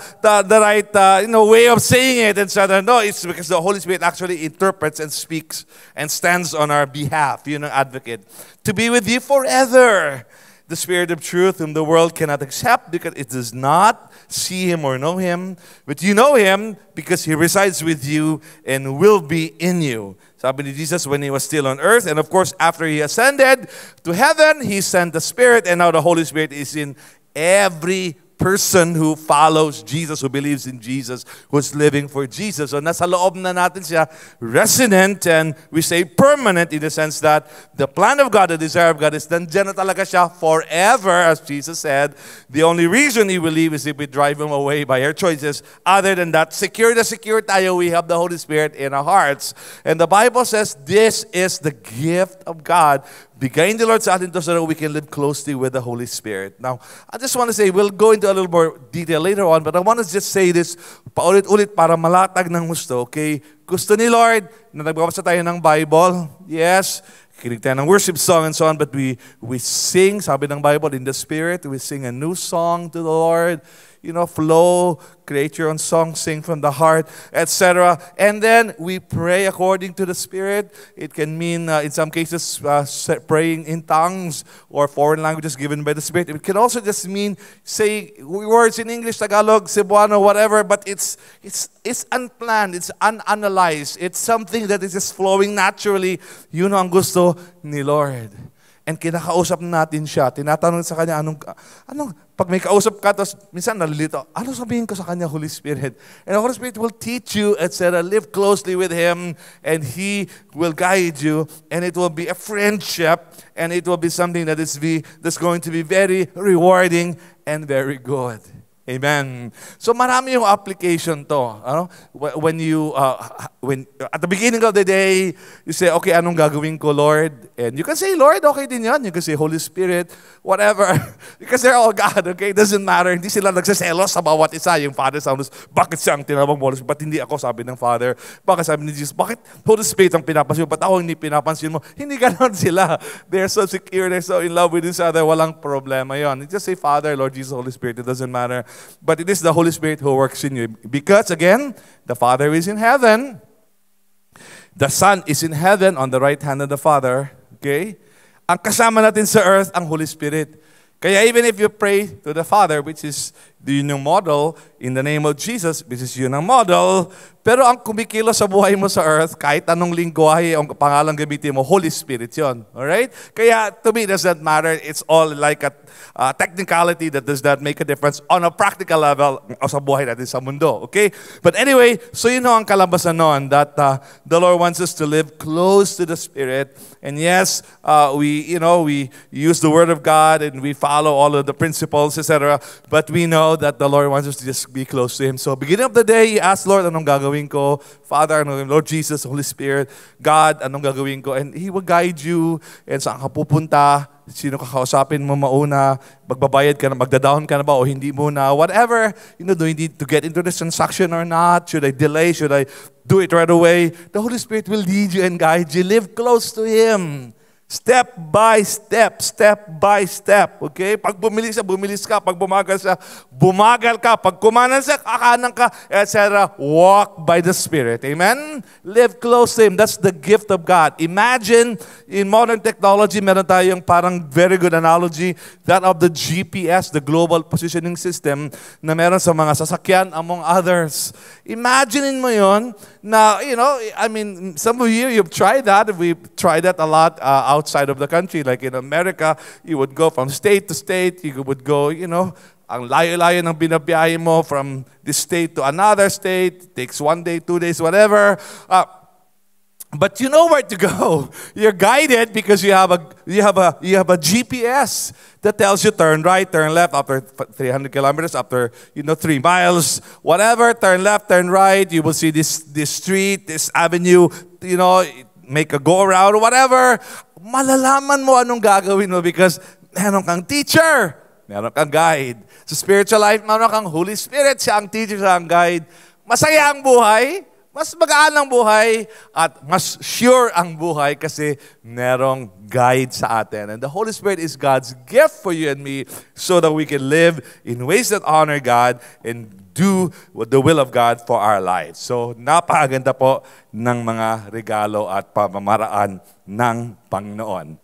way of saying it? And so, no, it's because the Holy Spirit actually interprets and speaks and stands on our behalf. Yun ang advocate. To be with you forever. The Spirit of truth whom the world cannot accept because it does not see Him or know Him. But you know Him because He resides with you and will be in you. Sabi ni Jesus when He was still on earth. And of course, after He ascended to heaven, He sent the Spirit. And now the Holy Spirit is in every person who follows Jesus, who believes in Jesus, who's living for Jesus. So nasa loob na natin siya, resident, and we say permanent in the sense that the plan of God, the desire of God is nandiyan na talaga siya forever, as Jesus said. The only reason He will leave is if we drive Him away by our choices. Other than that, secure tayo, we have the Holy Spirit in our hearts. And the Bible says this is the gift of God. Bigayin the Lord sa atin to so that we can live closely with the Holy Spirit. Now, I just want to say, we'll go into a little more detail later on, but I want to just say this paulit-ulit para malatag ng gusto, okay? Gusto ni Lord na nagbabasa tayo ng Bible, yes, kinig tayo ng worship song and so on, but we sing, sabi ng Bible, in the Spirit, we sing a new song to the Lord, flow, create your own song, sing from the heart, etc. And then we pray according to the Spirit. It can mean, in some cases, praying in tongues or foreign languages given by the Spirit. It can also just mean saying words in English, Tagalog, Cebuano, whatever, but it's unplanned, it's unanalyzed. It's something that is just flowing naturally. Yun ang gusto ni Lord. And kinakausap natin siya. Tinatanong sa kanya, pag may kausap ka, tapos minsan nalilito, ano sabihin ko sa kanya, Holy Spirit? And the Holy Spirit will teach you, etc. Live closely with Him, and He will guide you, and it will be a friendship, and it will be something that that's going to be very rewarding and very good. Amen. So marami yung application to. Ano? When at the beginning of the day, you say, okay, anong gagawin ko, Lord? And you can say, Lord, okay din yan. You can say, Holy Spirit, whatever. Because they're all God, okay? It doesn't matter. Hindi sila nagsaselos sa bawat isa. Yung Father, Son, bakit siya ang tinawag mo? Ba't hindi ako, sabi ng Father? Bakit sabi ni Jesus, bakit Holy Spirit ang pinapansin mo? Ba't ako hindi pinapansin mo? Hindi ganon sila. They're so secure. They're so in love with each other. Walang problema yon. Just say, Father, Lord Jesus, Holy Spirit. It doesn't matter. But it is the Holy Spirit who works in you. Because again, the Father is in heaven. The Son is in heaven on the right hand of the Father. Okay? Ang kasama natin sa earth, ang Holy Spirit. Kaya even if you pray to the Father, which is yun yung model, in the name of Jesus, which is yun ang model, pero ang kumikilos sa buhay mo sa earth, kahit anong lingwahe ang pangalang gamitin mo, Holy Spirit yun. Alright? Kaya to me, it does not matter. It's all like a technicality that does not make a difference on a practical level o sa buhay natin sa mundo. Okay? But anyway, so yun ang kalabasan noon that the Lord wants us to live close to the Spirit. And yes, we use the Word of God and we follow all of the principles, etc. But we know that the Lord wants us to just be close to Him. So beginning of the day, you ask, Lord, anong gagawin ko? Father, Lord Jesus, Holy Spirit, God, anong gagawin ko? And He will guide you and saan ka pupunta, sino kakausapin mo mauna, magbabayad ka na, magda-down ka na ba o hindi muna, whatever. Do you need to get into this transaction or not? Should I delay? Should I do it right away? The Holy Spirit will lead you and guide you. Live close to Him. Step by step, step by step. Okay? Pag bumilis ka. Pag bumagal ka. Pag kumanan siya, kakanan ka, etc. Walk by the Spirit. Amen? Live close to Him. That's the gift of God. Imagine, in modern technology, meron tayong parang very good analogy, that of the GPS, the Global Positioning System, na meron sa mga sasakyan, among others. Imagine mo yon na, some of you've tried that. We've tried that a lot outside of the country. Like in America, you would go from state to state. You would go, ang layo-layo ng binabiyahe mo from this state to another state. It takes 1 day, 2 days, whatever. But you know where to go. You're guided because you have a GPS that tells you turn right, turn left after 300 kilometers, after 3 miles, whatever. Turn left, turn right. You will see this street, this avenue. Make a go around or whatever. Malalaman mo anong gagawin mo because meron kang teacher, meron kang guide. Sa spiritual life, meron kang Holy Spirit, siya ang teacher, siya ang guide. Masaya ang buhay, mas magaan ang buhay, at mas sure ang buhay kasi merong guide sa atin. And the Holy Spirit is God's gift for you and me so that we can live in ways that honor God and do the will of God for our lives. So, napakaganda po ng mga regalo at pamamaraan ng Panginoon.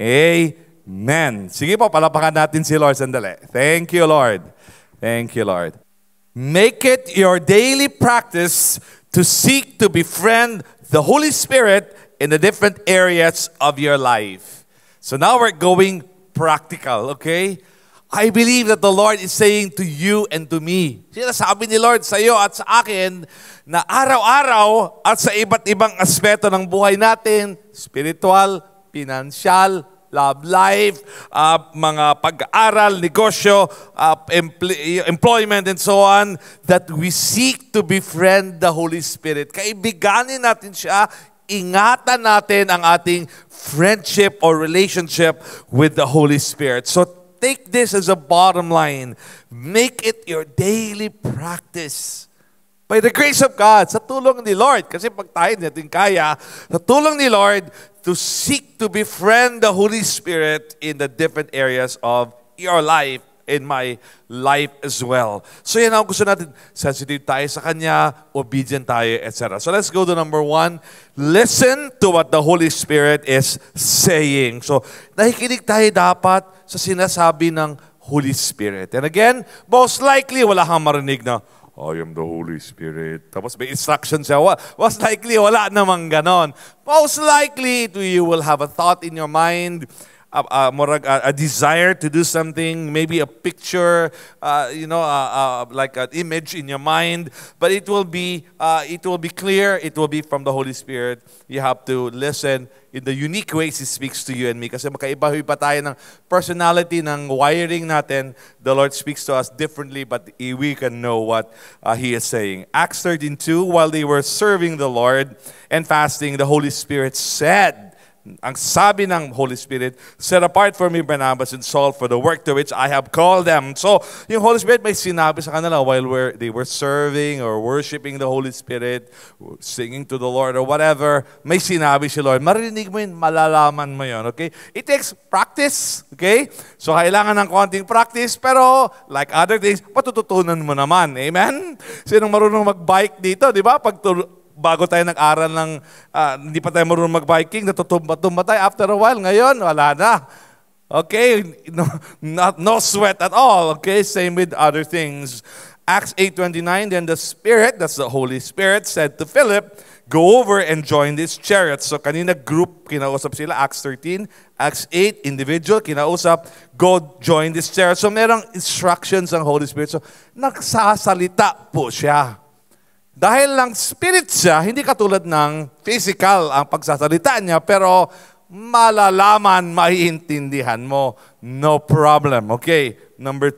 Amen. Sige po, palapakan natin si Lord sandali. Thank you, Lord. Thank you, Lord. Make it your daily practice to seek to befriend the Holy Spirit in the different areas of your life. So now we're going practical, okay? I believe that the Lord is saying to you and to me, sinasabi ni Lord sa iyo at sa akin na araw-araw at sa iba't ibang aspeto ng buhay natin, spiritual, financial, love life, mga pag-aaral, negosyo, employment, and so on, that we seek to befriend the Holy Spirit. Kaibiganin natin siya, ingatan natin ang ating friendship or relationship with the Holy Spirit. So take this as a bottom line. Make it your daily practice. By the grace of God, sa tulong ni Lord, kasi pag tayo natin kaya, sa tulong ni Lord, to seek to befriend the Holy Spirit in the different areas of your life, in my life as well. So yan ang gusto natin, sensitive tayo sa Kanya, obedient tayo, etc. So let's go to number 1. Listen to what the Holy Spirit is saying. So nakikinig tayo dapat sa sinasabi ng Holy Spirit. And again, most likely, wala kang marinig na, I am the Holy Spirit. Tapos may instruction siya. Most likely, wala namang ganon. Most likely, you will have a thought in your mind. a desire to do something, maybe a picture, like an image in your mind, but it will be clear, it will be from the Holy Spirit. You have to listen in the unique ways He speaks to you and me. Kasi magkaiba-iba tayo ng personality, ng wiring natin. The Lord speaks to us differently, but we can know what He is saying. Acts 13:2, while they were serving the Lord and fasting, the Holy Spirit said, ang sabi ng Holy Spirit, set apart for me Barnabas and Saul for the work to which I have called them. So, yung Holy Spirit may sinabi sa kanila while they were serving or worshiping the Holy Spirit, singing to the Lord or whatever, may sinabi si Lord. Marinig mo yun, malalaman mo yun, okay? It takes practice, okay? So, kailangan ng konting practice, pero like other things, matututunan mo naman. Amen? Sinong marunong mag-bike dito, di ba? Bago tayo nag-aral ng, hindi pa tayo marunong mag-biking, natutumba-tumba tayo. After a while, ngayon, wala na. Okay? No sweat at all. Okay? Same with other things. Acts 8:29, then the Spirit, that's the Holy Spirit, said to Philip, go over and join this chariot. So kanina group, kinausap sila, Acts 13. Acts 8, individual, kinausap, go join this chariot. So merong instructions ang Holy Spirit. So nagsasalita po siya. Dahil lang spirit siya, hindi katulad ng physical ang pagsasalita niya, pero malalaman, maiintindihan mo. No problem. Okay. Number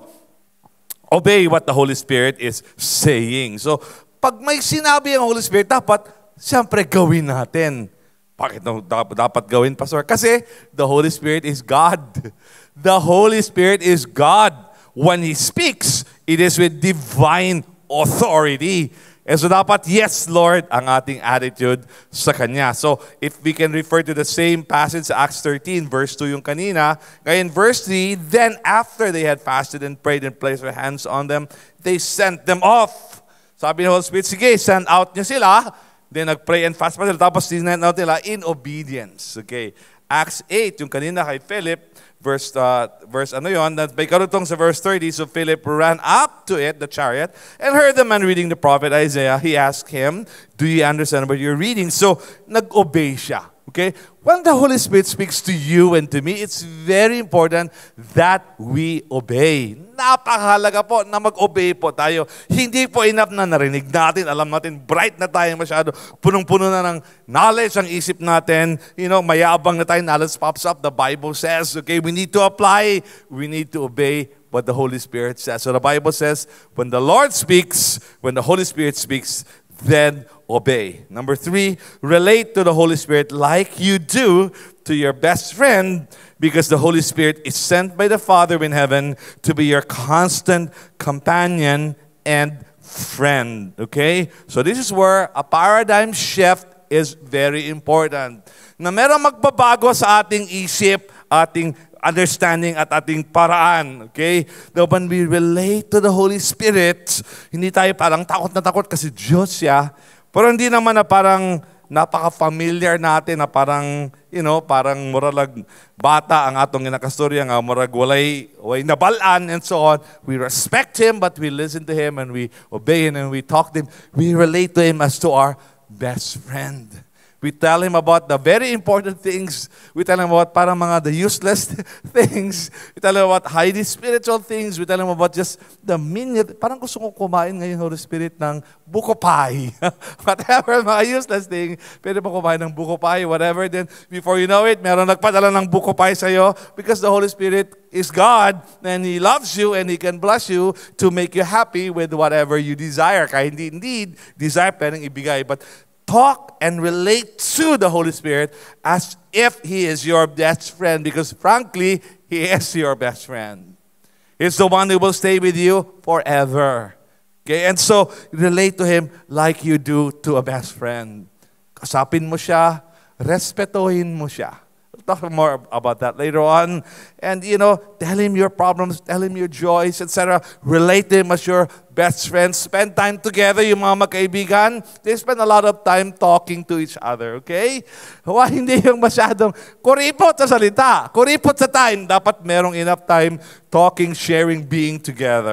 2, obey what the Holy Spirit is saying. So, pag may sinabi ang Holy Spirit, dapat, siyempre, gawin natin. Bakit dapat gawin, Pastor? Kasi, the Holy Spirit is God. The Holy Spirit is God. When He speaks, it is with divine authority. And so dapat, yes, Lord, ang ating attitude sa Kanya. So, if we can refer to the same passage, Acts 13, verse 2 yung kanina. Ngayon, verse 3, then after they had fasted and prayed and placed their hands on them, they sent them off. Sabi ng Holy Spirit, sige, send out niya sila. Then nag-pray and fast pa sila. Tapos sinend out nila in obedience. Okay. Acts 8, yung kanina kay Philip, verse ano yun, may karutong sa verse 30, so Philip ran up to it, the chariot, and heard the man reading the prophet Isaiah. He asked him, do you understand what you're reading? So, nag-obey siya. Okay? When the Holy Spirit speaks to you and to me, it's very important that we obey. Napakahalaga po na mag-obey po tayo. Hindi po enough na narinig natin, alam natin, bright na tayo masyado, punong-puno na ng knowledge ang isip natin, mayabang na tayo, knowledge pops up, the Bible says, okay, we need to apply, we need to obey what the Holy Spirit says. So the Bible says, when the Lord speaks, when the Holy Spirit speaks, then obey. Number 3, relate to the Holy Spirit like you do to your best friend, because the Holy Spirit is sent by the Father in heaven to be your constant companion and friend. Okay? So this is where a paradigm shift is very important. Na merong magbabago sa ating isip, ating understanding at ating paraan. Okay? Now, when we relate to the Holy Spirit, hindi tayo parang takot na takot kasi Diyos siya. Pero hindi naman na parang napaka-familiar natin na parang, parang muralag bata ang atong ginakastorya nga, murag walay nabalaan and so on. We respect Him, but we listen to Him and we obey Him and we talk to Him. We relate to Him as to our best friend. We tell Him about the very important things. We tell Him about parang mga the useless things. We tell Him about highly spiritual things. We tell Him about just the minute. Parang gusto ko kumain ngayon, Holy Spirit, ng buko pie. Whatever, mga useless thing. Pwede pa kumain ng buko pie, whatever. Then, before you know it, meron nagpadala ng buko pie sa'yo because the Holy Spirit is God and He loves you and He can bless you to make you happy with whatever you desire. Kaya hindi desire pwedeng ibigay. But talk and relate to the Holy Spirit as if He is your best friend, because frankly, He is your best friend. He's the one who will stay with you forever. Okay, and so relate to Him like you do to a best friend. Kasapin mo siya, respetuhin mo siya. We'll talk more about that later on. And tell Him your problems, tell Him your joys, etc. Relate to Him as your best friend. Spend time together, yung mga magkaibigan. They spend a lot of time talking to each other, okay? Hindi yung masyadong kuripot sa salita, kuripot sa time. Dapat merong enough time talking, sharing, being together.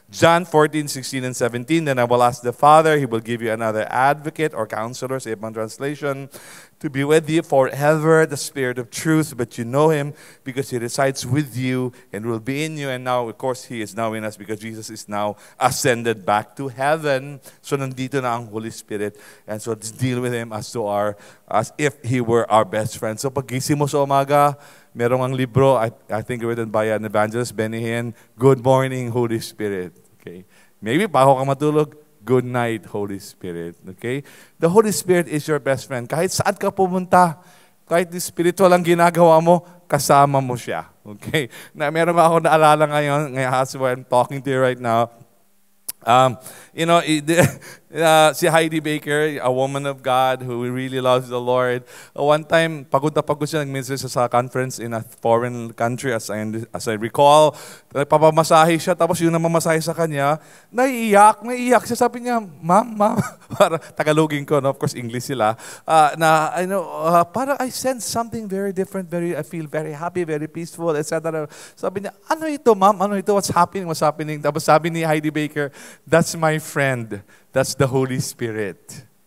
John 14:16 and 17, then I will ask the Father, He will give you another advocate or counselor, sa ibang translation, to be with you forever, the Spirit of truth. But you know Him because He resides with you and will be in you. And now, of course, He is now in us because Jesus is now ascended back to heaven. So nandito na ang Holy Spirit. And so let's deal with Him as if He were our best friend. So pagising mo sa umaga, merong ang libro, I think written by an evangelist, Benny Hinn, Good Morning, Holy Spirit. Okay. Maybe bago ka matulog, good night, Holy Spirit. Okay? The Holy Spirit is your best friend. Kahit saan ka pumunta, kahit spiritual ang ginagawa mo, kasama mo siya. Okay? Na meron ako naalala ngayon as I'm talking to you right now. Si Heidi Baker, a woman of God who really loves the Lord. One time, pagod siya, nag-minister sa conference in a foreign country, as I recall. Nagpapamasahe siya, tapos yung namamasahe sa kanya, naiiyak siya. Sabi niya, Ma'am, para Tagalogin ko, no? Of course, English sila, para I sense something very different, I feel very happy, very peaceful, etc. Sabi niya, ano ito, Ma'am? Ano ito? What's happening? Tapos sabi ni Heidi Baker, that's my friend. That's the Holy Spirit.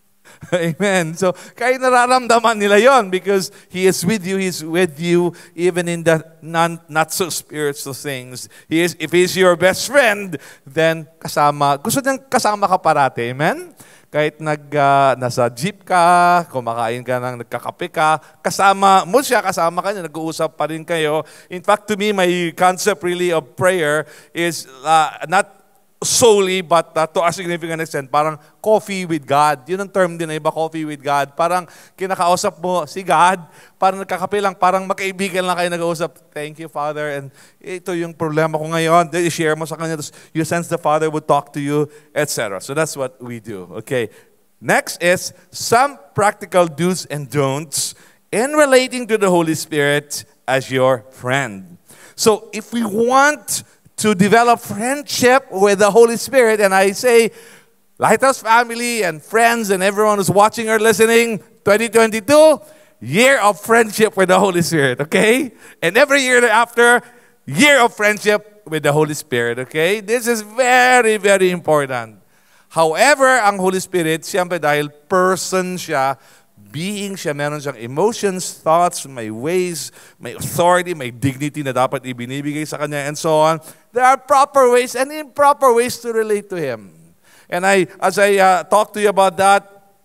Amen. So, kaya nararamdaman nila yon because He is with you. He's with you even in the not so spiritual things. If He's your best friend, then gusto niyang kasama ka parati. Amen? Kahit nasa jeep ka, kumakain ka ng nagkakape ka, kasama mo siya, kasama ka niya, nag-uusap pa rin kayo. In fact, to me, my concept really of prayer is not solely, but to a significant extent, parang coffee with God. Yun ang term din na iba, coffee with God. Parang kinakausap mo si God, parang nagkakape lang, parang magkaibigan lang kayo nag-uusap. Thank you, Father. And ito yung problema ko ngayon. Then i-share mo sa kanya. You sense the Father would talk to you, etc. So that's what we do. Okay. Next is some practical do's and don'ts in relating to the Holy Spirit as your friend. So if we want to develop friendship with the Holy Spirit, and I say, Lighthouse family and friends and everyone who's watching or listening, 2022, year of friendship with the Holy Spirit, okay? And every year after, year of friendship with the Holy Spirit, okay? This is very, very important. However, ang Holy Spirit, siyempre dahil person siya, being siya, meron siyang emotions, thoughts, may ways, may authority, may dignity na dapat ibinibigay sa kanya, and so on. There are proper ways and improper ways to relate to Him. And as I talk to you about that,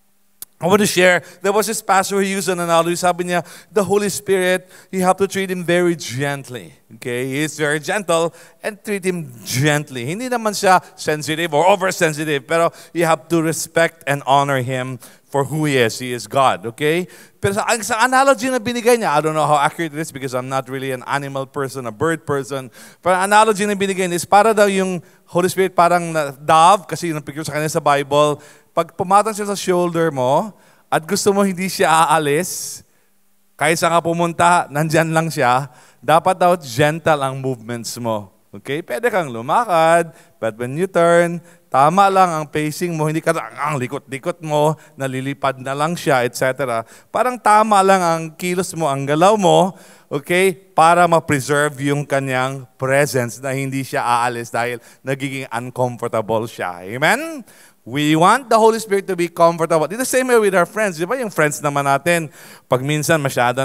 I want to share, there was this pastor who used an analogy. Sabi niya, the Holy Spirit, you have to treat Him very gently. Okay? He is very gentle and treat Him gently. Hindi naman siya sensitive or oversensitive, pero you have to respect and honor Him for who He is. He is God. Okay? Pero sa analogy na binigay niya, I don't know how accurate it is because I'm not really an animal person, a bird person. Pero ang analogy na binigay niya is para daw yung Holy Spirit parang dove, kasi yung picture sa kanya sa Bible, pag pumatang siya sa shoulder mo at gusto mo hindi siya aalis, kahit saan ka pumunta, nandyan lang siya, dapat daw gentle ang movements mo. Okay? Pwede kang lumakad, but when you turn, tama lang ang pacing mo, hindi ka ang likot-likot mo, nalilipad na lang siya, etc. Parang tama lang ang kilos mo, ang galaw mo, okay, para ma-preserve yung kanyang presence na hindi siya aalis dahil nagiging uncomfortable siya. Amen? We want the Holy Spirit to be comfortable. In the same way with our friends. Di ba yung friends naman natin, pag minsan masyado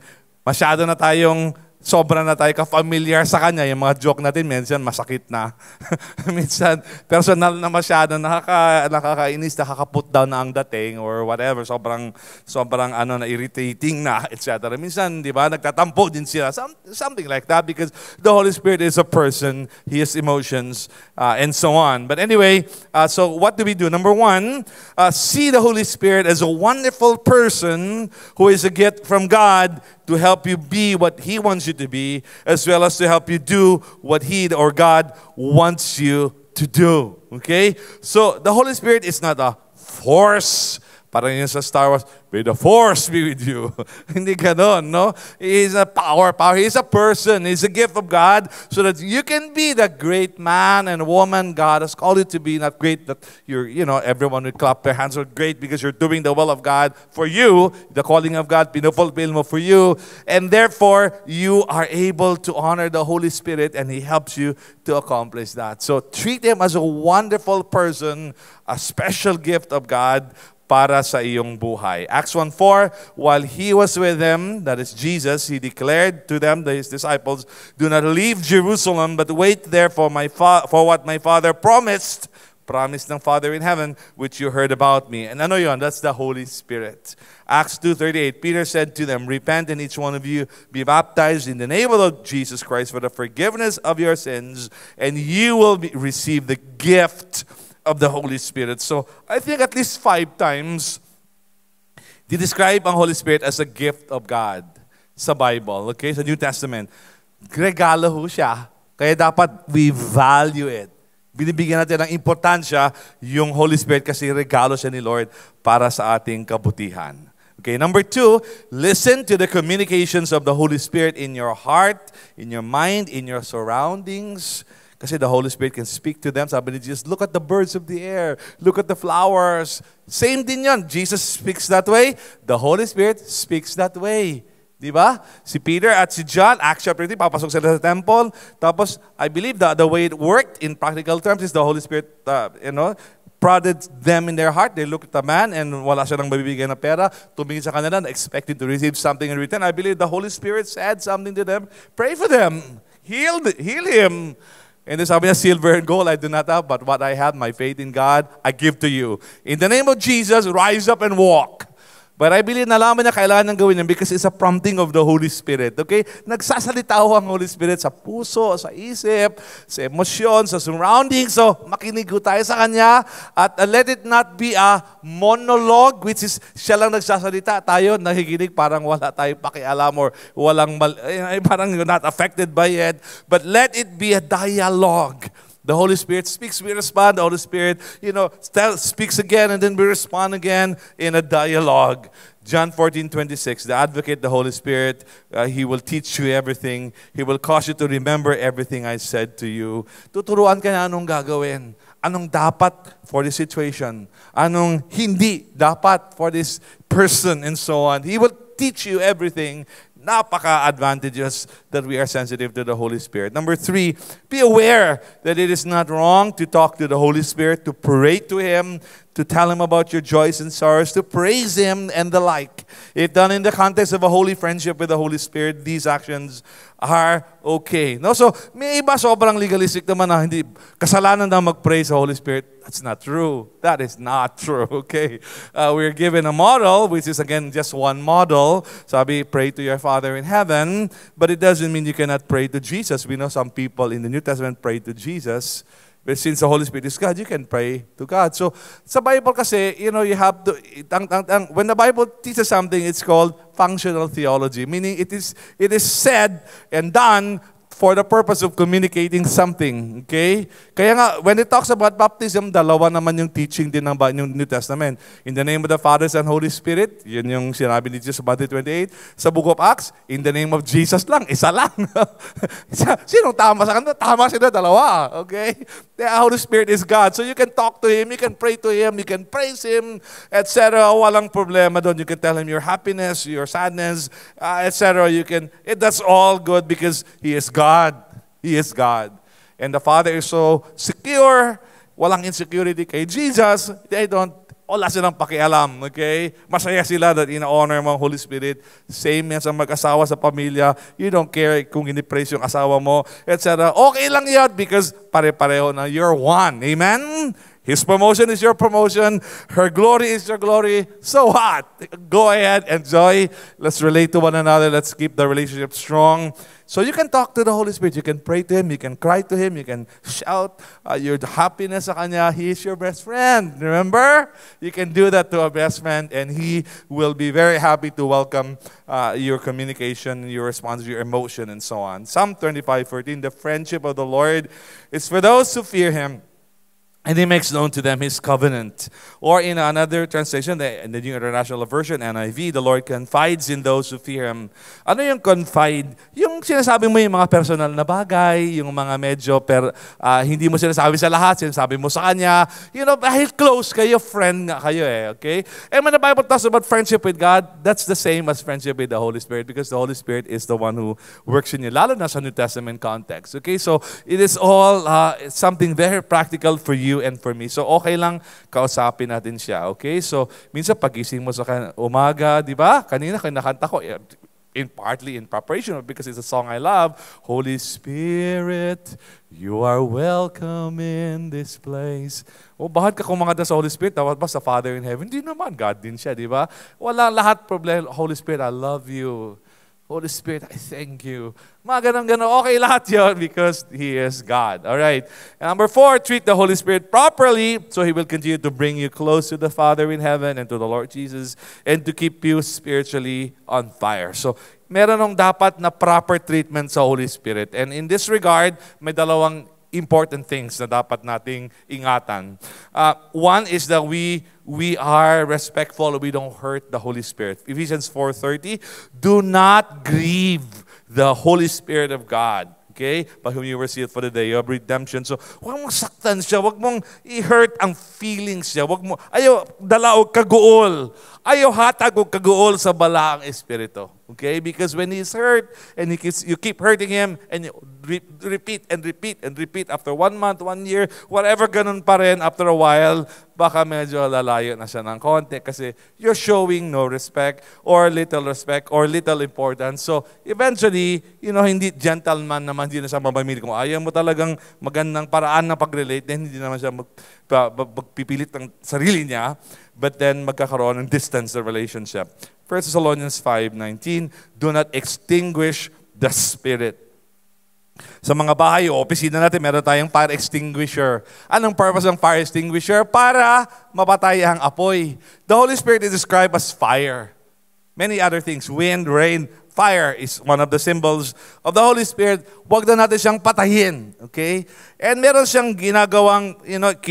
na tayong sobra na tayo ka-familiar sa kanya, yung mga joke natin, minsan masakit na. Minsan, personal na masyado, nakakainis, nakaka-put down na ang dating or whatever, sobrang na-irritating na, etc. Minsan, di ba, nagtatampo din sila. Something like that because the Holy Spirit is a person, He has emotions, and so on. But anyway, so what do we do? Number one, see the Holy Spirit as a wonderful person who is a gift from God to help you be what He wants you to be, as well as to help you do what He or God wants you to do. Okay? So, the Holy Spirit is not a force, Parang yun sa Star Wars, may the Force be with you. Hindi ganon, no? He is a power. He is a person. He is a gift of God so that you can be the great man and woman God has called you to be. Not great that everyone will clap their hands. Are great because you're doing the will of God for you. The calling of God, pinufulfill mo for you. And therefore, you are able to honor the Holy Spirit and He helps you to accomplish that. So treat Him as a wonderful person, a special gift of God para sa iyong buhay. Acts 1:4, while He was with them, that is Jesus, He declared to them, His disciples, do not leave Jerusalem, but wait there for what my Father promised ng Father in heaven, which you heard about me. And ano yun? That's the Holy Spirit. Acts 2:38, Peter said to them, repent and each one of you be baptized in the name of Jesus Christ for the forgiveness of your sins, and you will receive the gift of the Holy Spirit. So, I think at least 5 times, they describe ang Holy Spirit as a gift of God sa Bible, okay? Sa New Testament. Regalo ho siya. Kaya dapat we value it. Binibigyan natin ng importansya yung Holy Spirit kasi regalo siya ni Lord para sa ating kabutihan. Okay, number 2, listen to the communications of the Holy Spirit in your heart, in your mind, in your surroundings. Kasi the Holy Spirit can speak to them. Sabi ni Jesus, look at the birds of the air. Look at the flowers. Same din yun. Jesus speaks that way. The Holy Spirit speaks that way. Di ba? Si Peter at si John, Acts chapter 3, papasok sila sa temple. Tapos, I believe the way it worked in practical terms is the Holy Spirit, prodded them in their heart. They looked at the man and wala siya nang mabibigyan na pera. Tumingin sa kanila, expecting to receive something in return. I believe the Holy Spirit said something to them. Pray for them. Heal him. And then sabi niya, silver and gold I do not have, but what I have, my faith in God, I give to you. In the name of Jesus, rise up and walk. But I believe nalaman niya kailangan niyang gawin yan because it's a prompting of the Holy Spirit. Okay? Nagsasalita ho ang Holy Spirit sa puso, sa isip, sa emosyon, sa surroundings. So, makinig ho tayo sa Kanya. At let it not be a monologue, which is siya lang nagsasalita. Tayo nakikinig parang wala tayong pakialam or parang not affected by it. But let it be a dialogue. The Holy Spirit speaks, we respond. The Holy Spirit, speaks again, and then we respond again in a dialogue. John 14:26, the Advocate, the Holy Spirit, He will teach you everything. He will cause you to remember everything I said to you. Tuturuan ka na anong gagawin. Anong dapat for this situation. Anong hindi dapat for this person, and so on. He will teach you everything. Napaka-advantageous that we are sensitive to the Holy Spirit. Number 3, be aware that it is not wrong to talk to the Holy Spirit, to pray to Him, to tell Him about your joys and sorrows, to praise Him, and the like. If done in the context of a holy friendship with the Holy Spirit, these actions are okay. No, so may iba sobrang legalistic naman na hindi kasalanan na mag-pray sa Holy Spirit. That's not true. That is not true. Okay, we're given a model, which is again just one model. Sabi, pray to your Father in heaven, but it doesn't mean you cannot pray to Jesus. We know some people in the New Testament pray to Jesus. But since the Holy Spirit is God, you can pray to God. So, sa Bible kasi, you have to, when the Bible teaches something, it's called functional theology. Meaning, it is said and done for the purpose of communicating something. Okay? Kaya nga, when it talks about baptism, dalawa naman yung teaching din ng New Testament. In the name of the Father, Son, Holy Spirit, yun yung sinabi ni Jesus sa Matthew 28. Sa Book of Acts, in the name of Jesus lang, isa lang. Sinong tama sa kanila? Tama sila dalawa. Okay? The Holy Spirit is God. So you can talk to Him, you can pray to Him, you can praise Him, etc. Walang problema doon. You can tell Him your happiness, your sadness, etc. That's all good because He is God. He is God. And the Father is so secure, walang insecurity kay Jesus, wala silang pakialam, okay? Masaya sila that ina-honor mo ang Holy Spirit. Same yan sa mag-asawa sa pamilya. You don't care kung ini-praise yung asawa mo, etc. Okay lang yan because pare-pareho na you're one. Amen? His promotion is your promotion. Her glory is your glory. So what? Go ahead, enjoy. Let's relate to one another. Let's keep the relationship strong. So you can talk to the Holy Spirit. You can pray to Him. You can cry to Him. You can shout your happiness sa Kanya. He is your best friend. Remember? You can do that to a best friend and He will be very happy to welcome your communication, your response, your emotion, and so on. Psalm 25:14, the friendship of the Lord is for those who fear Him, And He makes known to them His covenant. Or in another translation, in the New International Version, NIV, the Lord confides in those who fear Him. Ano yung confide? Yung sinasabi mo yung mga personal na bagay, yung mga medyo hindi mo sinasabi sa lahat, sinasabi mo sa Kanya. You know, dahil close kayo, friend nga kayo okay? And when the Bible talks about friendship with God, that's the same as friendship with the Holy Spirit because the Holy Spirit is the one who works in you, lalo na sa New Testament context. Okay, so it is all something very practical for you and for me. So okay lang kausapin natin siya. Okay? So minsan pagising mo sa umaga, di ba? Kanina kinakanta ko partly in preparation because it's a song I love. Holy Spirit, you are welcome in this place. Bakit ka kumangada sa Holy Spirit? Tawag ba sa Father in Heaven? Hindi naman. God din siya, di ba? Wala lahat problema. Holy Spirit, I love you. Holy Spirit, I thank you. Mga ganun-ganun. Okay lahat yun because He is God. All right. And number 4, treat the Holy Spirit properly so He will continue to bring you close to the Father in heaven and to the Lord Jesus and to keep you spiritually on fire. So, meron nung dapat na proper treatment sa Holy Spirit. And in this regard, may dalawang important things na dapat nating ingatan. One is that we are respectful, we don't hurt the Holy Spirit. Ephesians 4:30, do not grieve the Holy Spirit of God. Okay? By whom you were sealed for the day of redemption. So, huwag mong saktan siya. Huwag mong i-hurt ang feelings siya. Ayaw dala o kaguol. Ayaw hatag o kaguol sa balaang espiritu. Okay? Because when He's hurt and you keep hurting Him and you repeat and repeat and repeat after 1 month, 1 year, whatever ganun pa rin, after a while, baka medyo lalayo na siya ng konti kasi you're showing no respect or little importance. So eventually, hindi gentleman naman, hindi na siya mamamili. Kung ayaw mo talagang magandang paraan na pag-relate, then hindi naman siya magpipilit ng sarili niya, but then magkakaroon ng distance the relationship. 1 Thessalonians 5:19, do not extinguish the Spirit. Sa mga bahay o opisina natin, meron tayong fire extinguisher. Anong purpose ng fire extinguisher? Para mapatay ang apoy. The Holy Spirit is described as fire. Many other things, wind, rain, fire is one of the symbols of the Holy Spirit. Huwag na natin siyang patayin. Okay? And meron siyang ginagawang,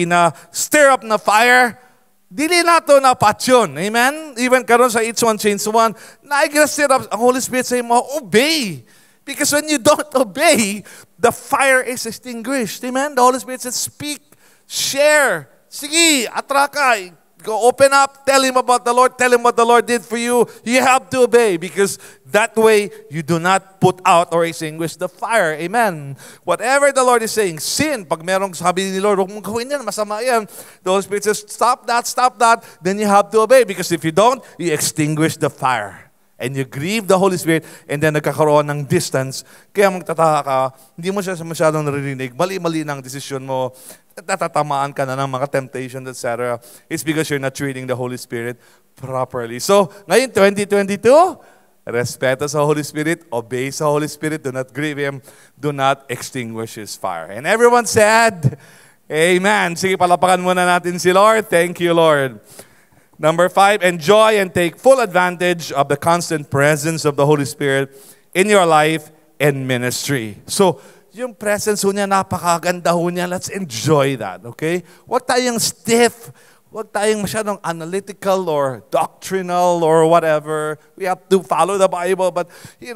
stir up na fire. Dili nato na patyon. Amen? Even karon sa each one change one, na-stir up ang Holy Spirit sa mo, obey. Because when you don't obey, the fire is extinguished. Amen? The Holy Spirit says, speak, share. Sige, atraka. Go open up, tell Him about the Lord, tell Him what the Lord did for you. You have to obey because that way you do not put out or extinguish the fire. Amen. Whatever the Lord is saying, sin, pag merong sabi ni Lord, huwag mong gawin yan, masama yan. The Holy Spirit says, stop that, then you have to obey because if you don't, you extinguish the fire. And you grieve the Holy Spirit and then nagkakaroon ng distance. Kaya magtataka ka, hindi mo siya masyadong narinig, mali-mali ng desisyon mo, natatamaan ka na ng mga temptations, etc. It's because you're not treating the Holy Spirit properly. So, ngayon 2022, respeto sa Holy Spirit, obey sa Holy Spirit, do not grieve Him, do not extinguish His fire. And everyone said, Amen. Sige, palapakan muna natin si Lord. Thank you, Lord. Number 5, enjoy and take full advantage of the constant presence of the Holy Spirit in your life and ministry. So, yung presence ho niya, napakaganda ho niya. Let's enjoy that, okay? Huwag tayong stiff. Huwag tayong masyadong analytical or doctrinal or whatever. We have to follow the Bible, but,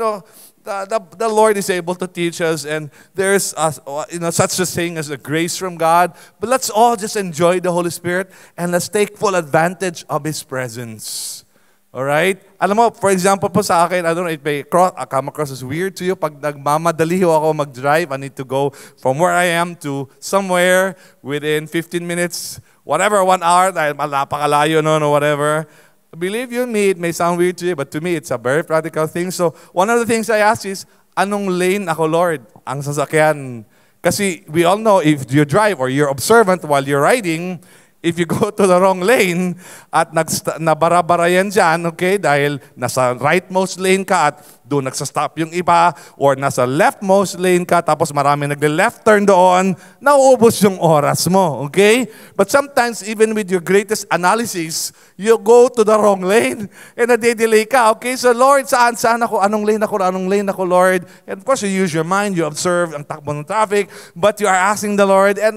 the Lord is able to teach us, and there's such a thing as a grace from God. But let's all just enjoy the Holy Spirit and let's take full advantage of His presence. All right? Alam mo, for example po sa akin, I don't know, it may come across as weird to you. Pag nagmamadali ho ako mag-drive, I need to go from where I am to somewhere within 15 minutes, whatever, 1 hour, dahil napakalayo no, whatever. Believe you me, it may sound weird to you, but to me, it's a very practical thing. So, one of the things I ask is, anong lane ako, Lord? Ang sasakyan. Kasi we all know, if you drive or you're observant while you're riding, if you go to the wrong lane at nabara-bara yan dyan, okay, dahil nasa rightmost lane ka at doon nagsastop yung iba, or nasa leftmost lane ka tapos marami nagle-left turn doon, nauubos yung oras mo, okay? But sometimes, even with your greatest analysis, you go to the wrong lane and nade-delay ka, okay? So Lord, saan ako? Anong lane ako, Lord? And of course, you use your mind, you observe ang takbo ng traffic, but you are asking the Lord, and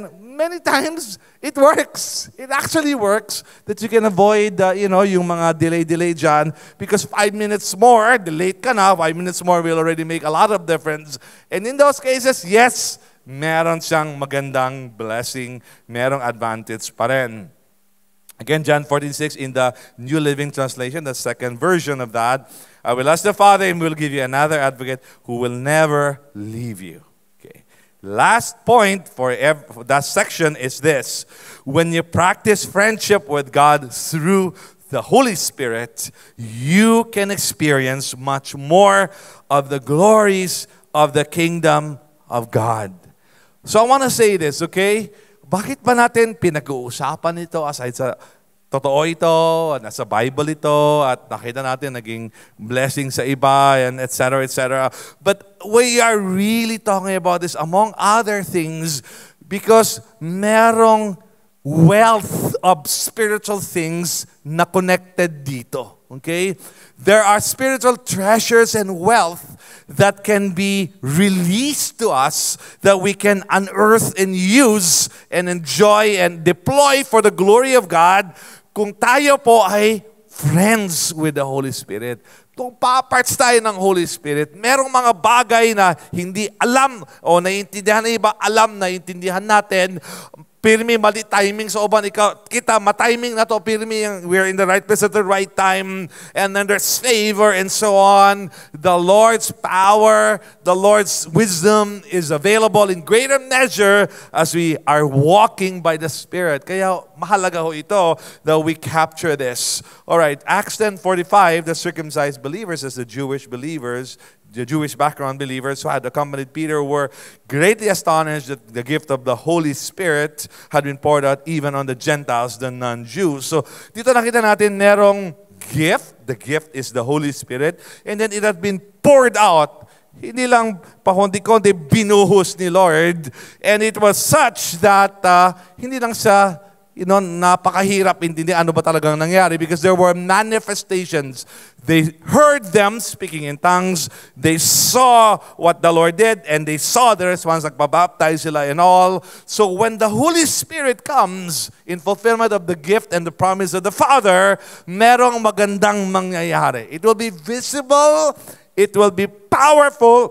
many times, it works. It actually works that you can avoid, yung mga delay dyan. Because 5 minutes more, delayed ka na, 5 minutes more will already make a lot of difference. And in those cases, yes, meron siyang magandang blessing, merong advantage pa rin. Again, John 14:6 in the New Living Translation, the second version of that. I will ask the Father and will give you another advocate who will never leave you. Okay. Last point for that section is this. When you practice friendship with God through the Holy Spirit, you can experience much more of the glories of the kingdom of God. So I want to say this, okay? Bakit ba natin pinag-uusapan ito aside sa totoo ito, nasa Bible ito, at nakita natin naging blessing sa iba, and etc., etc. But we are really talking about this among other things because merong wealth of spiritual things na connected dito. Okay? There are spiritual treasures and wealth that can be released to us that we can unearth and use and enjoy and deploy for the glory of God kung tayo po ay friends with the Holy Spirit. Kung paparts tayo ng Holy Spirit, merong mga bagay na hindi alam o naiintindihan na iba, alam na intindihan natin. Pirmi, mali timing sa uban. Kita, matiming na to. Pirmi, we're in the right place at the right time. And then there's favor and so on. The Lord's power, the Lord's wisdom is available in greater measure as we are walking by the Spirit. Kaya mahalaga ho ito that we capture this. All right, Acts 10:45, the circumcised believers as the Jewish believers, the Jewish background believers who had accompanied Peter were greatly astonished that the gift of the Holy Spirit had been poured out even on the Gentiles, the non-Jews. So dito nakita natin merong gift. The gift is the Holy Spirit. And then it had been poured out. Hindi lang pakonti-konti binuhos ni Lord. And it was such that hindi lang siya napakahirap intindihan ano ba talagang nangyari because there were manifestations. They heard them speaking in tongues. They saw what the Lord did and they saw the response, nagpabaptize sila and all. So when the Holy Spirit comes in fulfillment of the gift and the promise of the Father, merong magandang mangyayari. It will be visible. It will be powerful.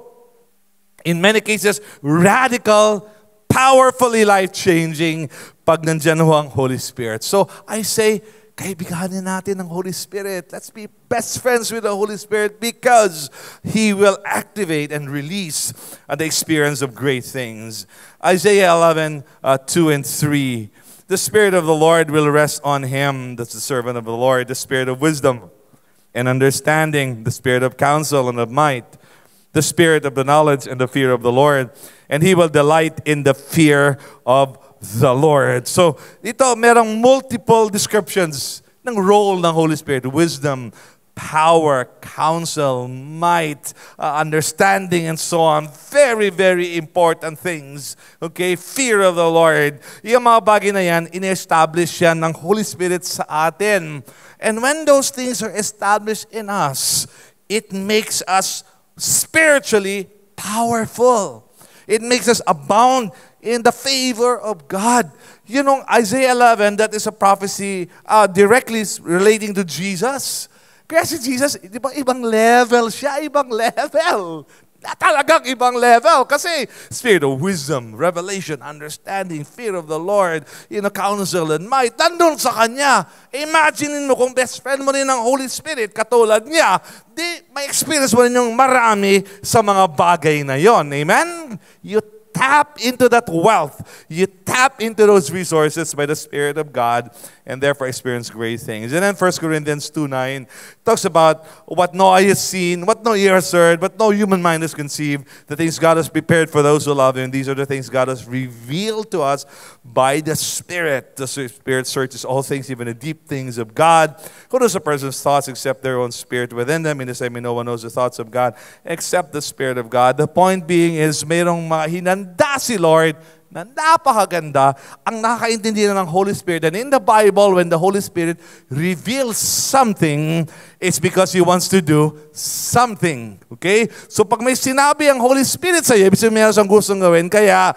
In many cases, radical, powerfully life-changing pag nandyan ho ang Holy Spirit. So I say, kaibiganin natin ang Holy Spirit. Let's be best friends with the Holy Spirit because He will activate and release the experience of great things. Isaiah 11, 2 and 3. The Spirit of the Lord will rest on Him, that's the servant of the Lord, the Spirit of wisdom and understanding, the Spirit of counsel and of might, the Spirit of the knowledge and the fear of the Lord. And He will delight in the fear of the Lord. So, ito merong multiple descriptions ng role ng Holy Spirit. Wisdom, power, counsel, might, understanding, and so on. Very, very important things. Okay? Fear of the Lord. Yung mga bagay na yan, in-establish yan ng Holy Spirit sa atin. And when those things are established in us, it makes us spiritually powerful. It makes us abound in the favor of God. You know, Isaiah 11, that is a prophecy directly relating to Jesus. Kaya si Jesus, di ba ibang level siya, ibang level. Talagang ibang level. Kasi spirit of wisdom, revelation, understanding, fear of the Lord, counsel and might, nandun sa Kanya. Imagine mo kung best friend mo rin ng Holy Spirit, katulad niya, di may experience mo rin yung marami sa mga bagay na yon. Amen? You tap into that wealth. You tap into those resources by the Spirit of God and therefore experience great things. And then 1 Corinthians 2:9 talks about what no eye has seen, what no ear has heard, what no human mind has conceived, the things God has prepared for those who love Him. These are the things God has revealed to us by the Spirit. The Spirit searches all things, even the deep things of God. Who knows a person's thoughts except their own spirit within them? In the same way, no one knows the thoughts of God except the Spirit of God. The point being is, mayroong mga hinanda si Lord na napakaganda ang nakakaintindihan ng Holy Spirit. And in the Bible, when the Holy Spirit reveals something, it's because He wants to do something. Okay? So pag may sinabi ang Holy Spirit sa iyo, ibig sabihin meron siyang gustong gawin. Kaya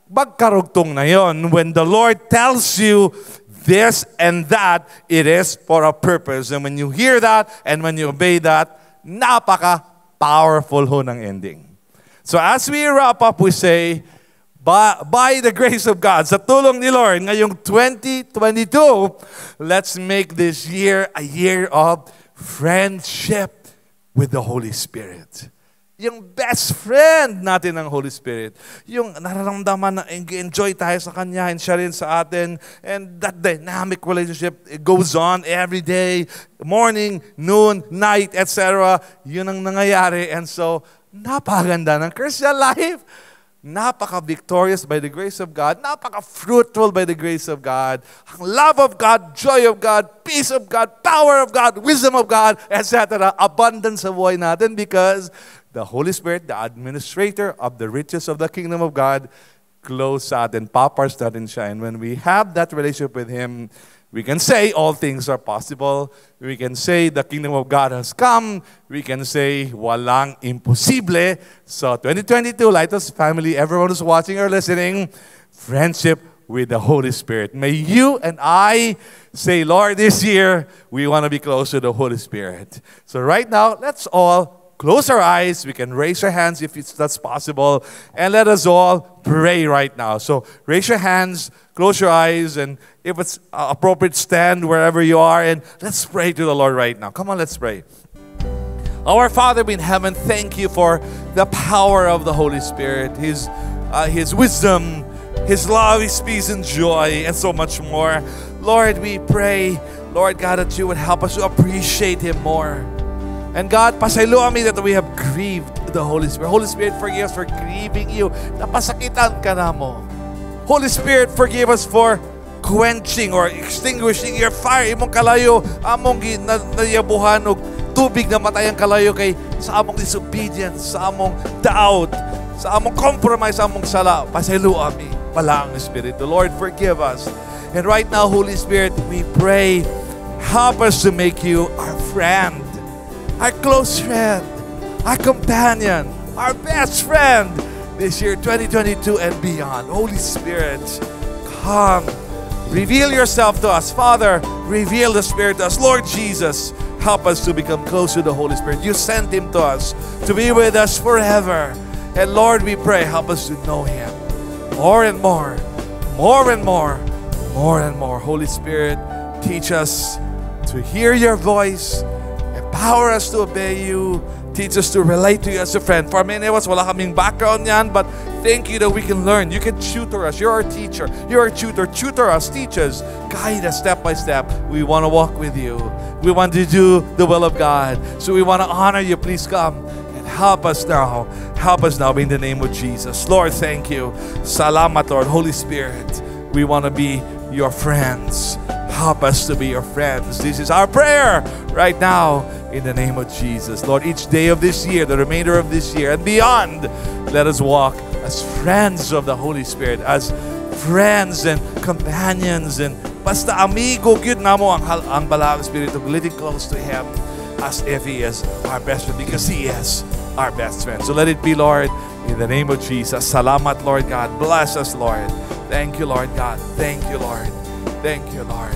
magkarugtong na yon. When the Lord tells you this and that, it is for a purpose. And when you hear that and when you obey that, napaka-powerful ho ng ending. So as we wrap up, we say, by the grace of God, sa tulong ni Lord, ngayong 2022, let's make this year a year of friendship with the Holy Spirit. Yung best friend natin ng Holy Spirit. Yung nararamdaman na enjoy tayo sa Kanya and siya rin sa atin. And that dynamic relationship, it goes on every day, morning, noon, night, etc. Yun ang nangyayari. And so, napakaganda ng Christian life. Napaka-victorious by the grace of God. Napaka-fruitful by the grace of God. Ang love of God, joy of God, peace of God, power of God, wisdom of God, etc. Abundance sa buhay natin because the Holy Spirit, the administrator of the riches of the kingdom of God, close sa atin, papars natin siya. And when we have that relationship with Him, we can say all things are possible. We can say the kingdom of God has come. We can say walang imposible. So 2022, Lighthouse family, everyone who's watching or listening, friendship with the Holy Spirit. May you and I say, Lord, this year, we want to be close to the Holy Spirit. So right now, let's all close our eyes. We can raise our hands if that's possible. And let us all pray right now. So raise your hands, close your eyes, and if it's appropriate, stand wherever you are. And let's pray to the Lord right now. Come on, let's pray. Our Father in heaven, thank you for the power of the Holy Spirit, His wisdom, His love, His peace and joy, and so much more. Lord, we pray, Lord God, that you would help us to appreciate Him more. And God, pasaylo kami that we have grieved the Holy Spirit. Holy Spirit, forgive us for grieving you. Napasakitan ka na mo. Holy Spirit, forgive us for quenching or extinguishing your fire. Imong kalayo, among nayabuhan og tubig na matayang kalayo kay sa among disobedience, sa among doubt, sa among compromise, sa among sala. Pasaylo kami. Pala ang Espiritu. Lord, forgive us. And right now, Holy Spirit, we pray, help us to make you our friend, our close friend, our companion, our best friend this year, 2022 and beyond. Holy Spirit, come. Reveal yourself to us. Father, reveal the Spirit to us. Lord Jesus, help us to become close to the Holy Spirit. You sent Him to us to be with us forever. And Lord, we pray, help us to know Him more and more, more and more, more and more. Holy Spirit, teach us to hear your voice. Empower us to obey you. Teach us to relate to you as a friend. For many of us, wala kaming background yan, but thank you that we can learn. You can tutor us. You're our teacher. You're our tutor. Tutor us. Teach us. Guide us step by step. We want to walk with you. We want to do the will of God. So we want to honor you. Please come and help us now. Help us now in the name of Jesus. Lord, thank you. Salamat, Lord. Holy Spirit, we want to be your friends. Help us to be your friends. This is our prayer right now in the name of Jesus. Lord, each day of this year, the remainder of this year and beyond, let us walk as friends of the Holy Spirit, as friends and companions and basta amigo, gyud namo ang Balang Espiritu, living close to Him as if He is our best friend, because He is our best friend. So let it be, Lord, in the name of Jesus. Salamat, Lord God. Bless us, Lord. Thank you, Lord God. Thank you, Lord. Thank you, Lord.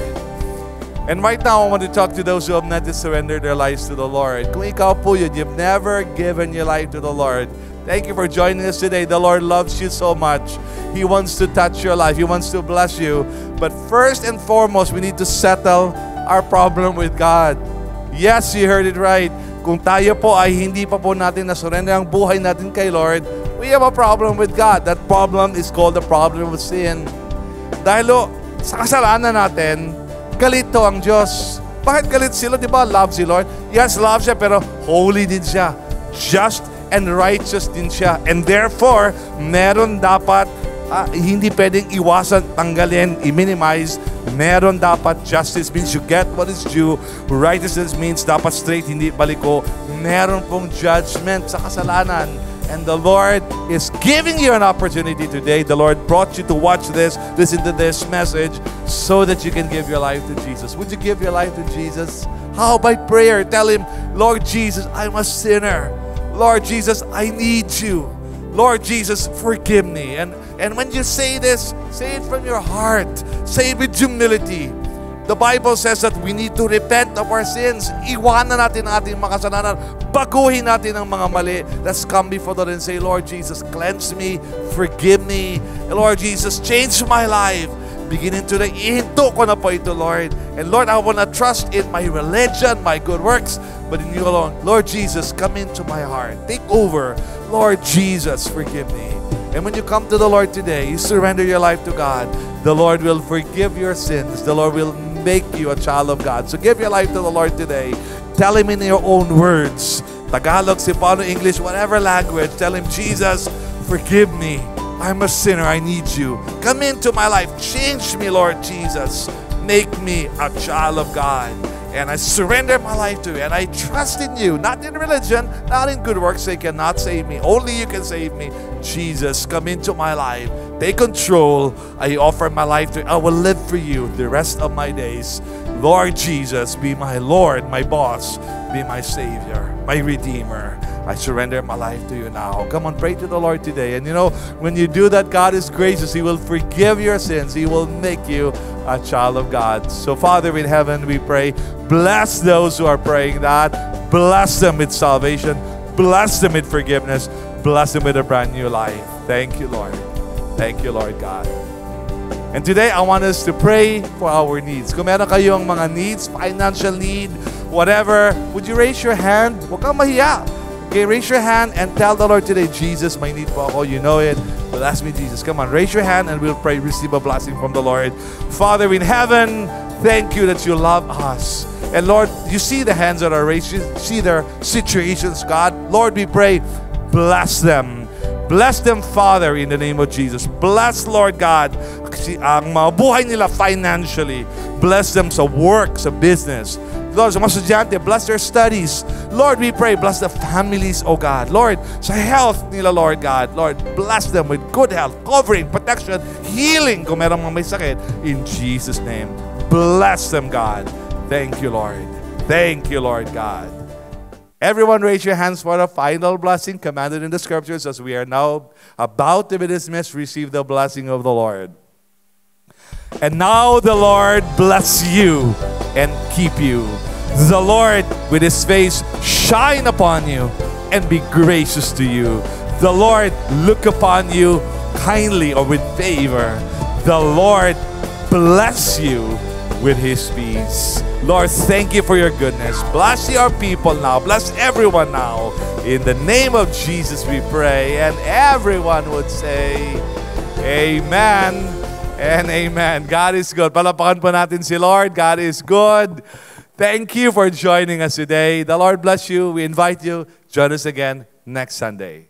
And right now, I want to talk to those who have not yet surrendered their lives to the Lord. Kung ikaw po yun, you've never given your life to the Lord, thank you for joining us today. The Lord loves you so much. He wants to touch your life. He wants to bless you. But first and foremost, we need to settle our problem with God. Yes, you heard it right. Kung tayo po ay hindi pa po natin na-surrender ang buhay natin kay Lord, we have a problem with God. That problem is called the problem of sin. Dahil sa kasalanan natin, galit to ang Diyos. Bakit galit sila? Di ba? Love si Lord. Yes, love siya, pero holy din siya. Just and righteous din siya. And therefore, meron dapat, hindi pwedeng iwasan, tanggalin, i-minimize. Meron dapat justice means you get what is due. Righteousness means dapat straight, hindi baliko. Meron pong judgment sa kasalanan. And the Lord is giving you an opportunity today. The Lord brought you to watch this, listen to this message, so that you can give your life to Jesus. Would you give your life to Jesus? How by prayer? Tell Him, Lord Jesus, I'm a sinner. Lord Jesus, I need you. Lord Jesus, forgive me. And when you say this, say it from your heart. Say it with humility. The Bible says that we need to repent of our sins. Iwanan natin ang ating mga kasalanan. Baguhin natin ang mga mali. Let's come before the Lord and say, Lord Jesus, cleanse me, forgive me. Lord Jesus, change my life. Beginning today, ihinto ko na po ito, Lord. And Lord, I want to trust in my religion, my good works, but in you alone. Lord Jesus, come into my heart. Take over. Lord Jesus, forgive me. And when you come to the Lord today, you surrender your life to God, the Lord will forgive your sins. The Lord will make you a child of God. So give your life to the Lord today. Tell Him in your own words. Tagalog, Cebuano, English, whatever language. Tell Him, Jesus, forgive me. I'm a sinner. I need you. Come into my life. Change me, Lord Jesus. Make me a child of God. And I surrender my life to you. And I trust in you. Not in religion, not in good works. They cannot save me. Only you can save me. Jesus, come into my life. Take control. I offer my life to you. I will live for you the rest of my days. Lord Jesus, be my Lord, my boss. Be my Savior, my Redeemer. I surrender my life to you now. Come on, pray to the Lord today. And you know, when you do that, God is gracious. He will forgive your sins. He will make you a child of God. So, Father in heaven, we pray, bless those who are praying that. Bless them with salvation. Bless them with forgiveness. Bless them with a brand new life. Thank you, Lord. Thank you, Lord God. And today, I want us to pray for our needs. Kung meron kayong mga needs, financial need, whatever, would you raise your hand? Huwag kang mahiya. Okay, raise your hand and tell the Lord today, Jesus, my need po ako. You know it. Bless me, Jesus. Come on, raise your hand and we'll pray. Receive a blessing from the Lord. Father in heaven, thank you that you love us. And Lord, you see the hands that are raised. You see their situations, God. Lord, we pray, bless them. Bless them, Father, in the name of Jesus. Bless, Lord God, ang mga buhay nila financially. Bless them sa work, sa business. Lord, sa mga estudyante, bless their studies. Lord, we pray, bless the families, oh God. Lord, sa health nila, Lord God. Lord, bless them with good health, covering, protection, healing kung merong mga may sakit. In Jesus' name, bless them, God. Thank you, Lord. Thank you, Lord God. Everyone raise your hands for the final blessing commanded in the scriptures as we are now about to be dismissed. Receive the blessing of the Lord. And now the Lord bless you and keep you. The Lord with His face shine upon you and be gracious to you. The Lord look upon you kindly or with favor. The Lord bless you with His peace. Lord, thank you for your goodness. Bless your people now. Bless everyone now. In the name of Jesus we pray. And everyone would say, Amen and amen. God is good. Palapakan po natin si Lord. God is good. Thank you for joining us today. The Lord bless you. We invite you. Join us again next Sunday.